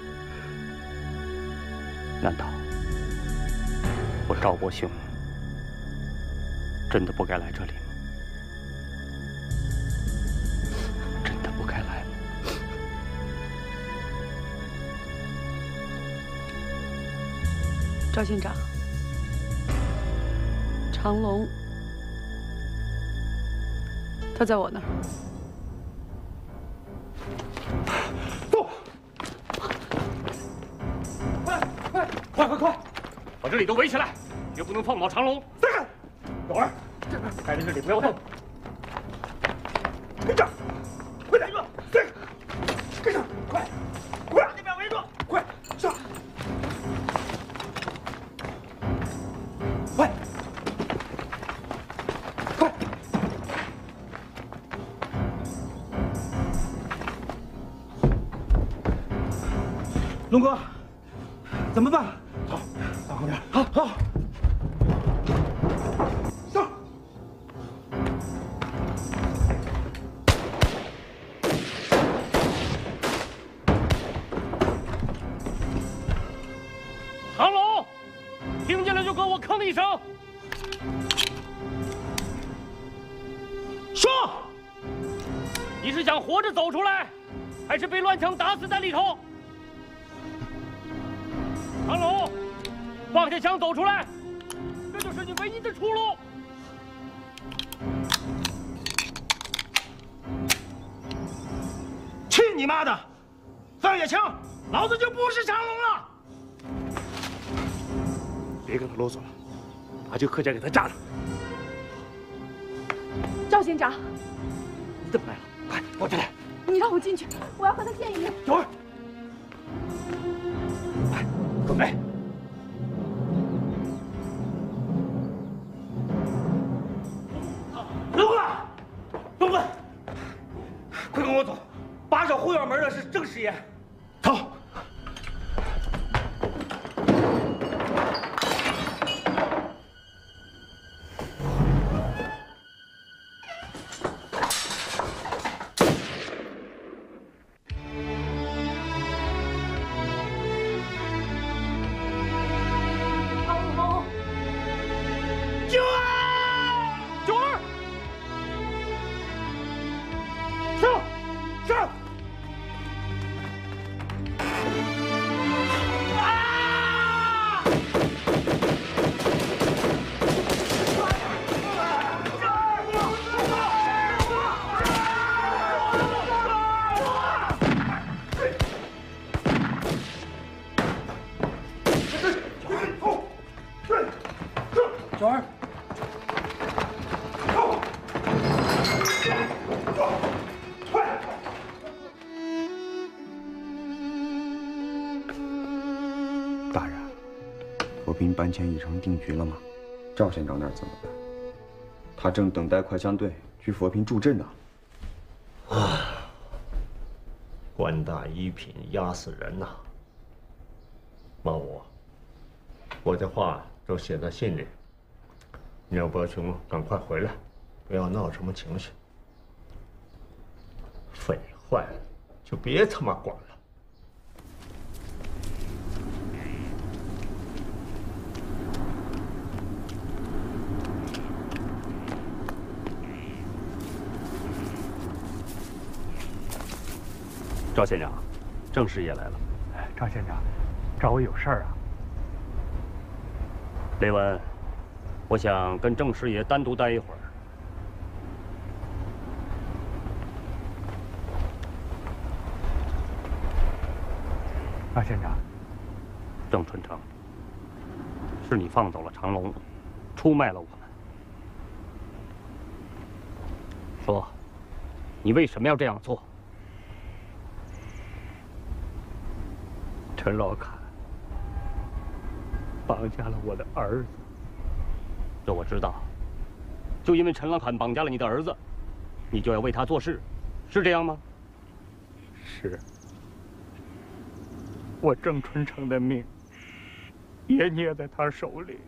难道我赵伯兄真的不该来这里吗？真的不该来吗？ 赵县长，长龙，他在我那儿。 快！把这里都围起来，绝不能放跑长龙。小儿，待在这里不要动。 跟上，快点！跟上，快！把那边围住，快上！快！龙哥，怎么办？走，到后面。好。上！ 长龙，听见了就给我吭一声。说，你是想活着走出来，还是被乱枪打死在里头？长龙，放下枪走出来，这就是你唯一的出路。 去你妈的！放下枪，老子就不是长龙了！ 别跟他啰嗦了，把这个客栈给他炸了。 赵县长， 你怎么来了？快抱进来！ 你让我进去，我要和他见一面。 小儿，快准备！ 东子，快跟我走！把守后院门的是郑师爷。 走。 长龙， 九儿， 上！ 九儿， 大人，和平搬迁已成定局了吗？赵县长那儿怎么办？他正等待快枪队去佛坪助阵呢。 官大一品压死人呐！妈五，我的话都写在信里。你让伯雄赶快回来，不要闹什么情绪。匪坏了，就别他妈管了。 赵县长，郑师爷来了。 赵县长，找我有事儿啊？ 雷文，我想跟郑师爷单独待一会儿。 赵县长， 郑春成，是你放走了长龙，出卖了我们。说，你为什么要这样做？陈老坎绑架了我的儿子。这我知道。就因为陈老坎绑架了你的儿子，你就要为他做事，是这样吗？ 是。我郑春成的命也捏在他手里，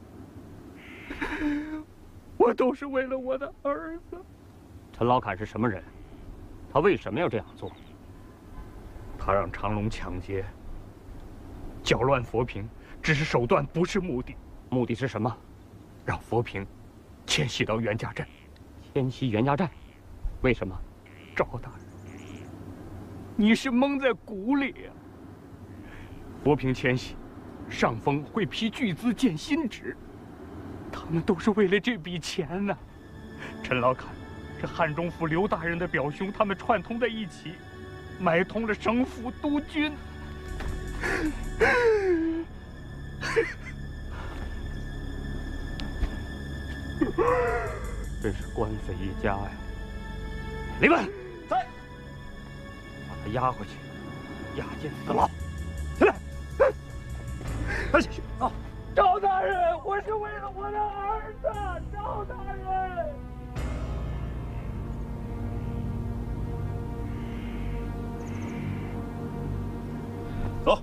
我都是为了我的儿子。 陈老坎是什么人？他为什么要这样做？ 他让长龙抢劫，搅乱佛坪， 只是手段，不是目的。 目的是什么？ 让佛平迁徙到袁家寨。 迁徙袁家寨？为什么？ 赵大人，你是蒙在鼓里呀。佛平迁徙，上峰会批巨资建新址，他们都是为了这笔钱呢。陈老坎是汉中府刘大人的表兄，他们串通在一起，买通了省府督军。 真是官非一家呀！李文，在，把他押回去，押进死牢。起来，快起去啊！ 赵大人，我是为了我的儿子，赵大人。 走。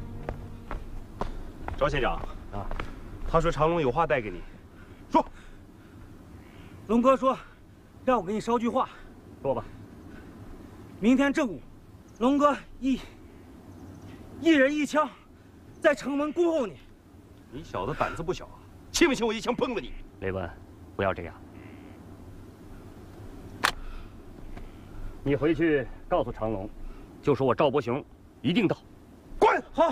赵县长啊，他说长龙有话带给你，说。 龙哥说，让我给你捎句话。 说吧。 明天正午，龙哥一人一枪，在城门恭候你。 你小子胆子不小啊！信不信我一枪崩了你？ 雷文，不要这样。你回去告诉长龙，就说我赵伯雄一定到。 滚！ 好。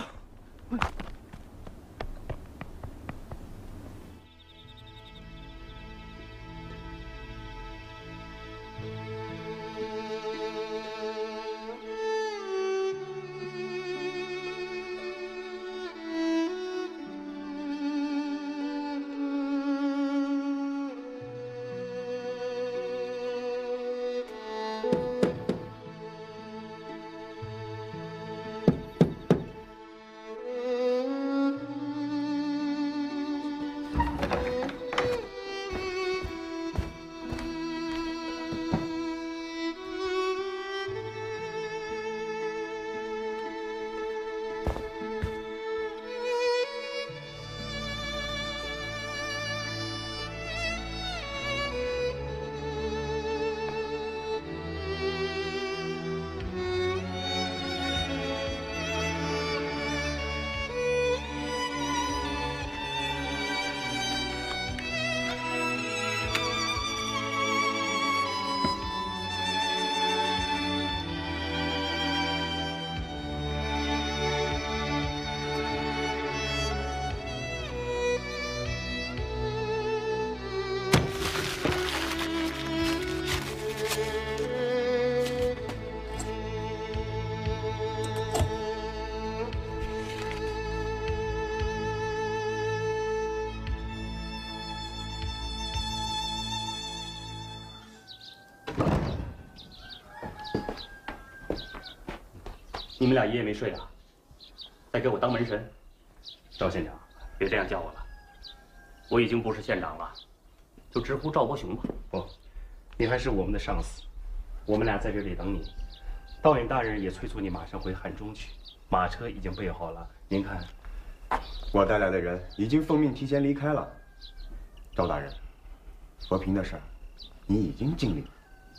你们俩一夜没睡啊？在给我当门神？赵县长，别这样叫我了，我已经不是县长了，就直呼赵伯雄吧。 不，你还是我们的上司，我们俩在这里等你。道尹大人也催促你马上回汉中去，马车已经备好了。您看， 我带来的人已经奉命提前离开了。赵大人，和平的事儿，你已经尽力了。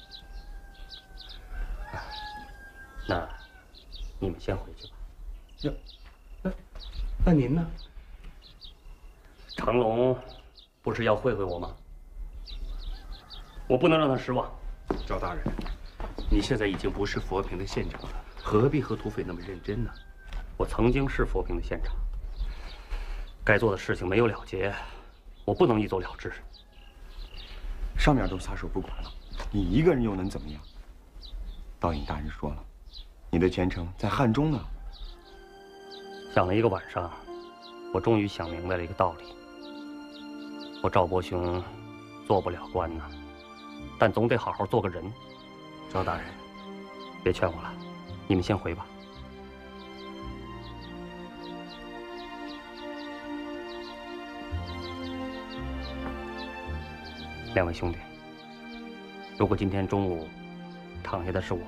那你们先回去吧。 那您呢？ 长龙不是要会会我吗？我不能让他失望。 赵大人，你现在已经不是佛平的县长了，何必和土匪那么认真呢？ 我曾经是佛平的县长，该做的事情没有了结，我不能一走了之。 上面都撒手不管了，你一个人又能怎么样？道尹大人说了，你的前程在汉中呢。 想了一个晚上，我终于想明白了一个道理。我赵伯雄做不了官呐，但总得好好做个人。 赵大人， 别劝我了，你们先回吧。两位兄弟，如果今天中午躺下的是我，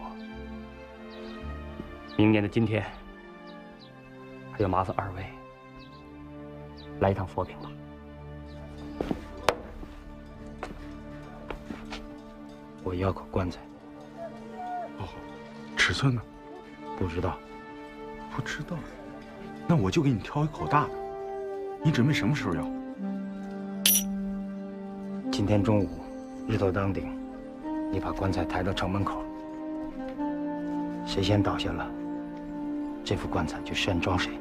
明年的今天还要麻烦二位来一趟佛坪吧。 我要口棺材。 哦，尺寸呢？ 不知道。 不知道，那我就给你挑一口大的。 你准备什么时候要？ 今天中午，日头当顶，你把棺材抬到城门口，谁先倒下了，这副棺材就先装谁。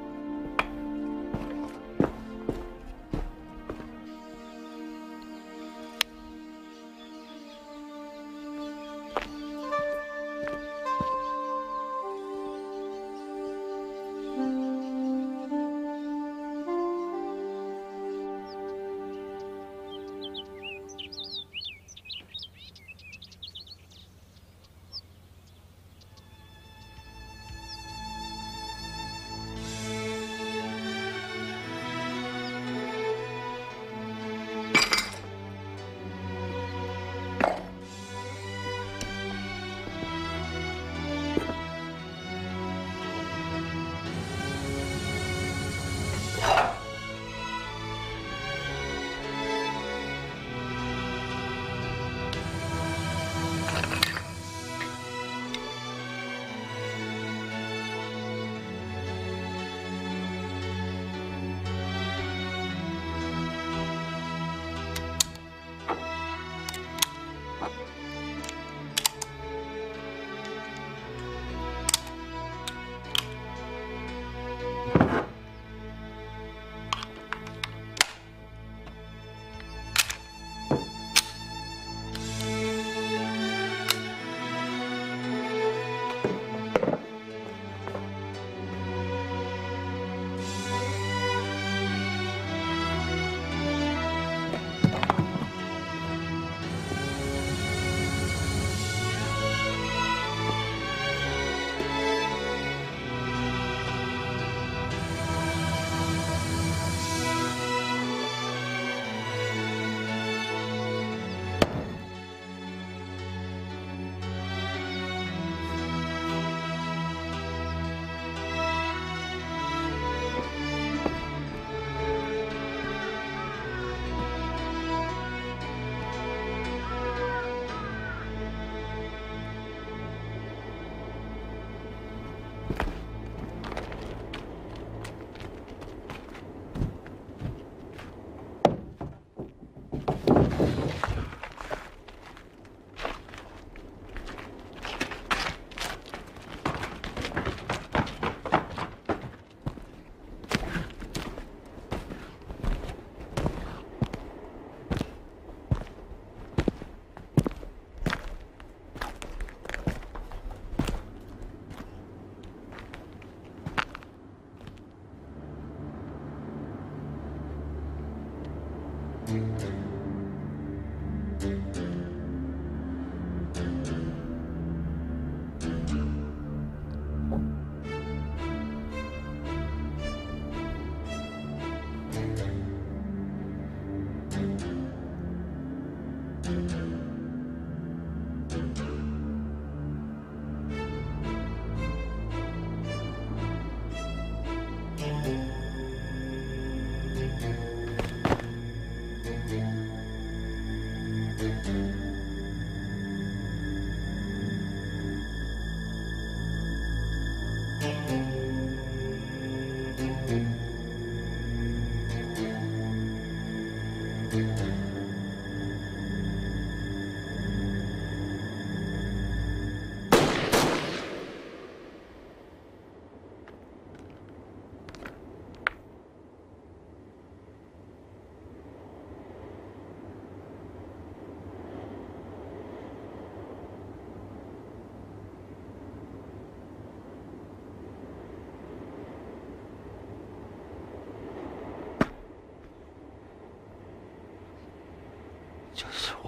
这是我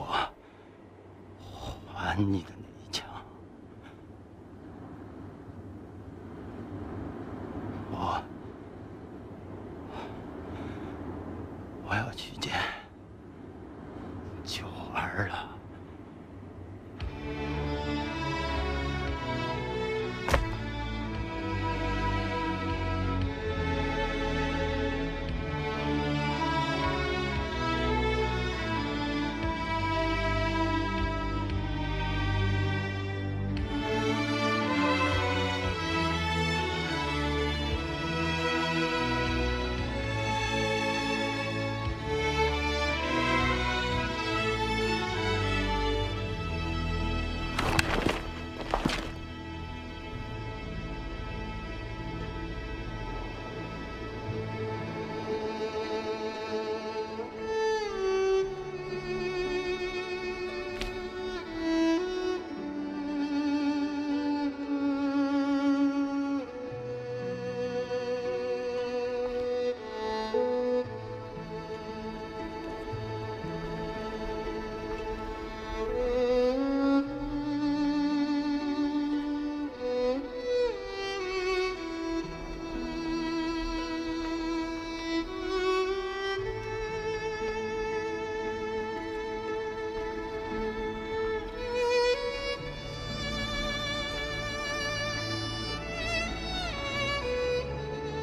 还你的那一枪，我要去见九儿了。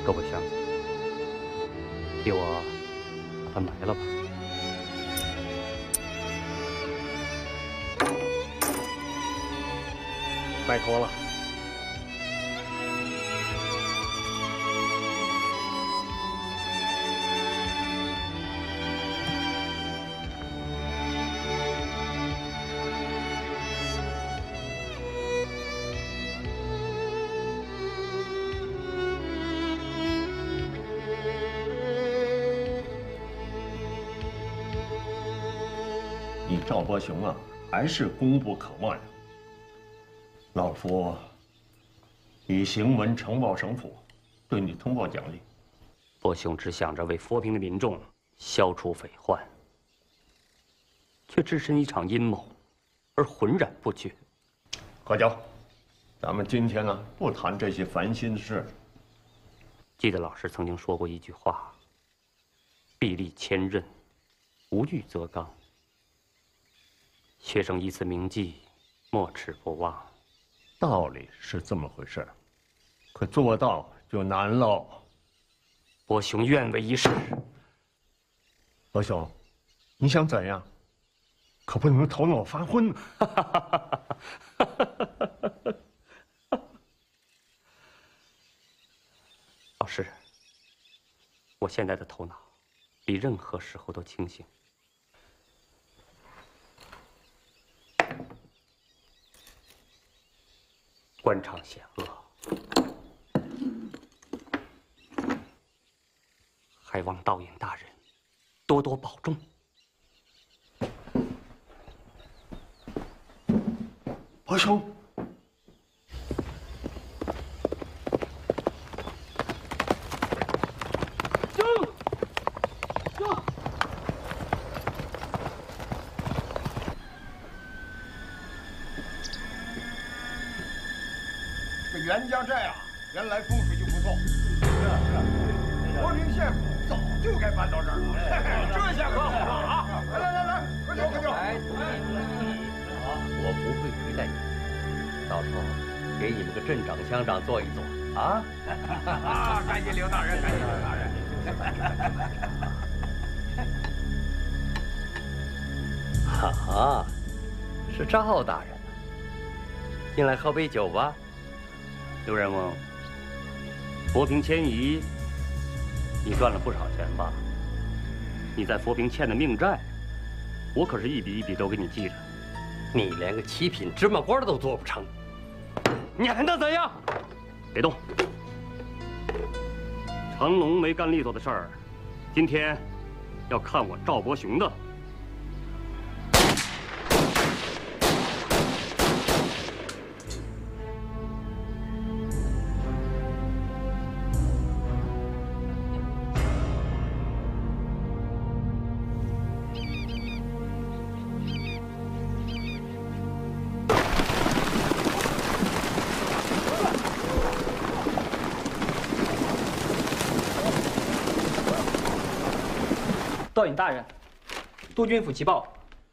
各位乡亲，替我把它埋了吧。拜托了。 你赵伯雄啊，还是功不可没呀。老夫已行文呈报省府，对你通报奖励。 伯雄只想着为佛平的民众消除匪患，却置身一场阴谋，而浑然不觉。 何娇，咱们今天呢，不谈这些烦心事。 记得老师曾经说过一句话：“臂力千仞，无欲则刚。”学生以此铭记，莫齿不忘。 道理是这么回事，可做到就难喽。 伯雄愿为一试。 伯雄，你想怎样？可不能头脑发昏。 老师，我现在的头脑比任何时候都清醒。官场险恶，还望道隐大人多多保重。 伯兄， 袁家寨啊，原来风水就不错。和平县府早就该搬到这儿了。这下可好了啊！来，喝酒。 我不会亏待你，到时候给你们个镇长、乡长坐一坐啊！ 感谢刘大人，感谢刘大人。 哈，是赵大人啊，进来喝杯酒吧。 刘人翁，佛平迁移，你赚了不少钱吧？你在佛平欠的命债，我可是一笔一笔都给你记着。 你连个7品芝麻官都做不成，你还能怎样？ 别动！长龙没干利索的事儿，今天要看我赵伯雄的。 道隐大人，督军府急报。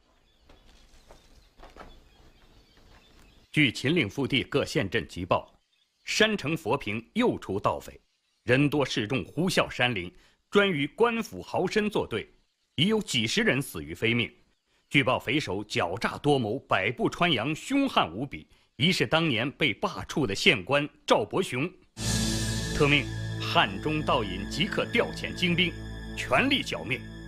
据秦岭腹地各县镇急报，山城佛平又出盗匪，人多势众，呼啸山林，专与官府豪绅作对，已有几十人死于非命。据报匪首狡诈多谋，百步穿杨，凶悍无比，疑是当年被罢黜的县官赵伯雄。特命汉中道隐即刻调遣精兵，全力剿灭。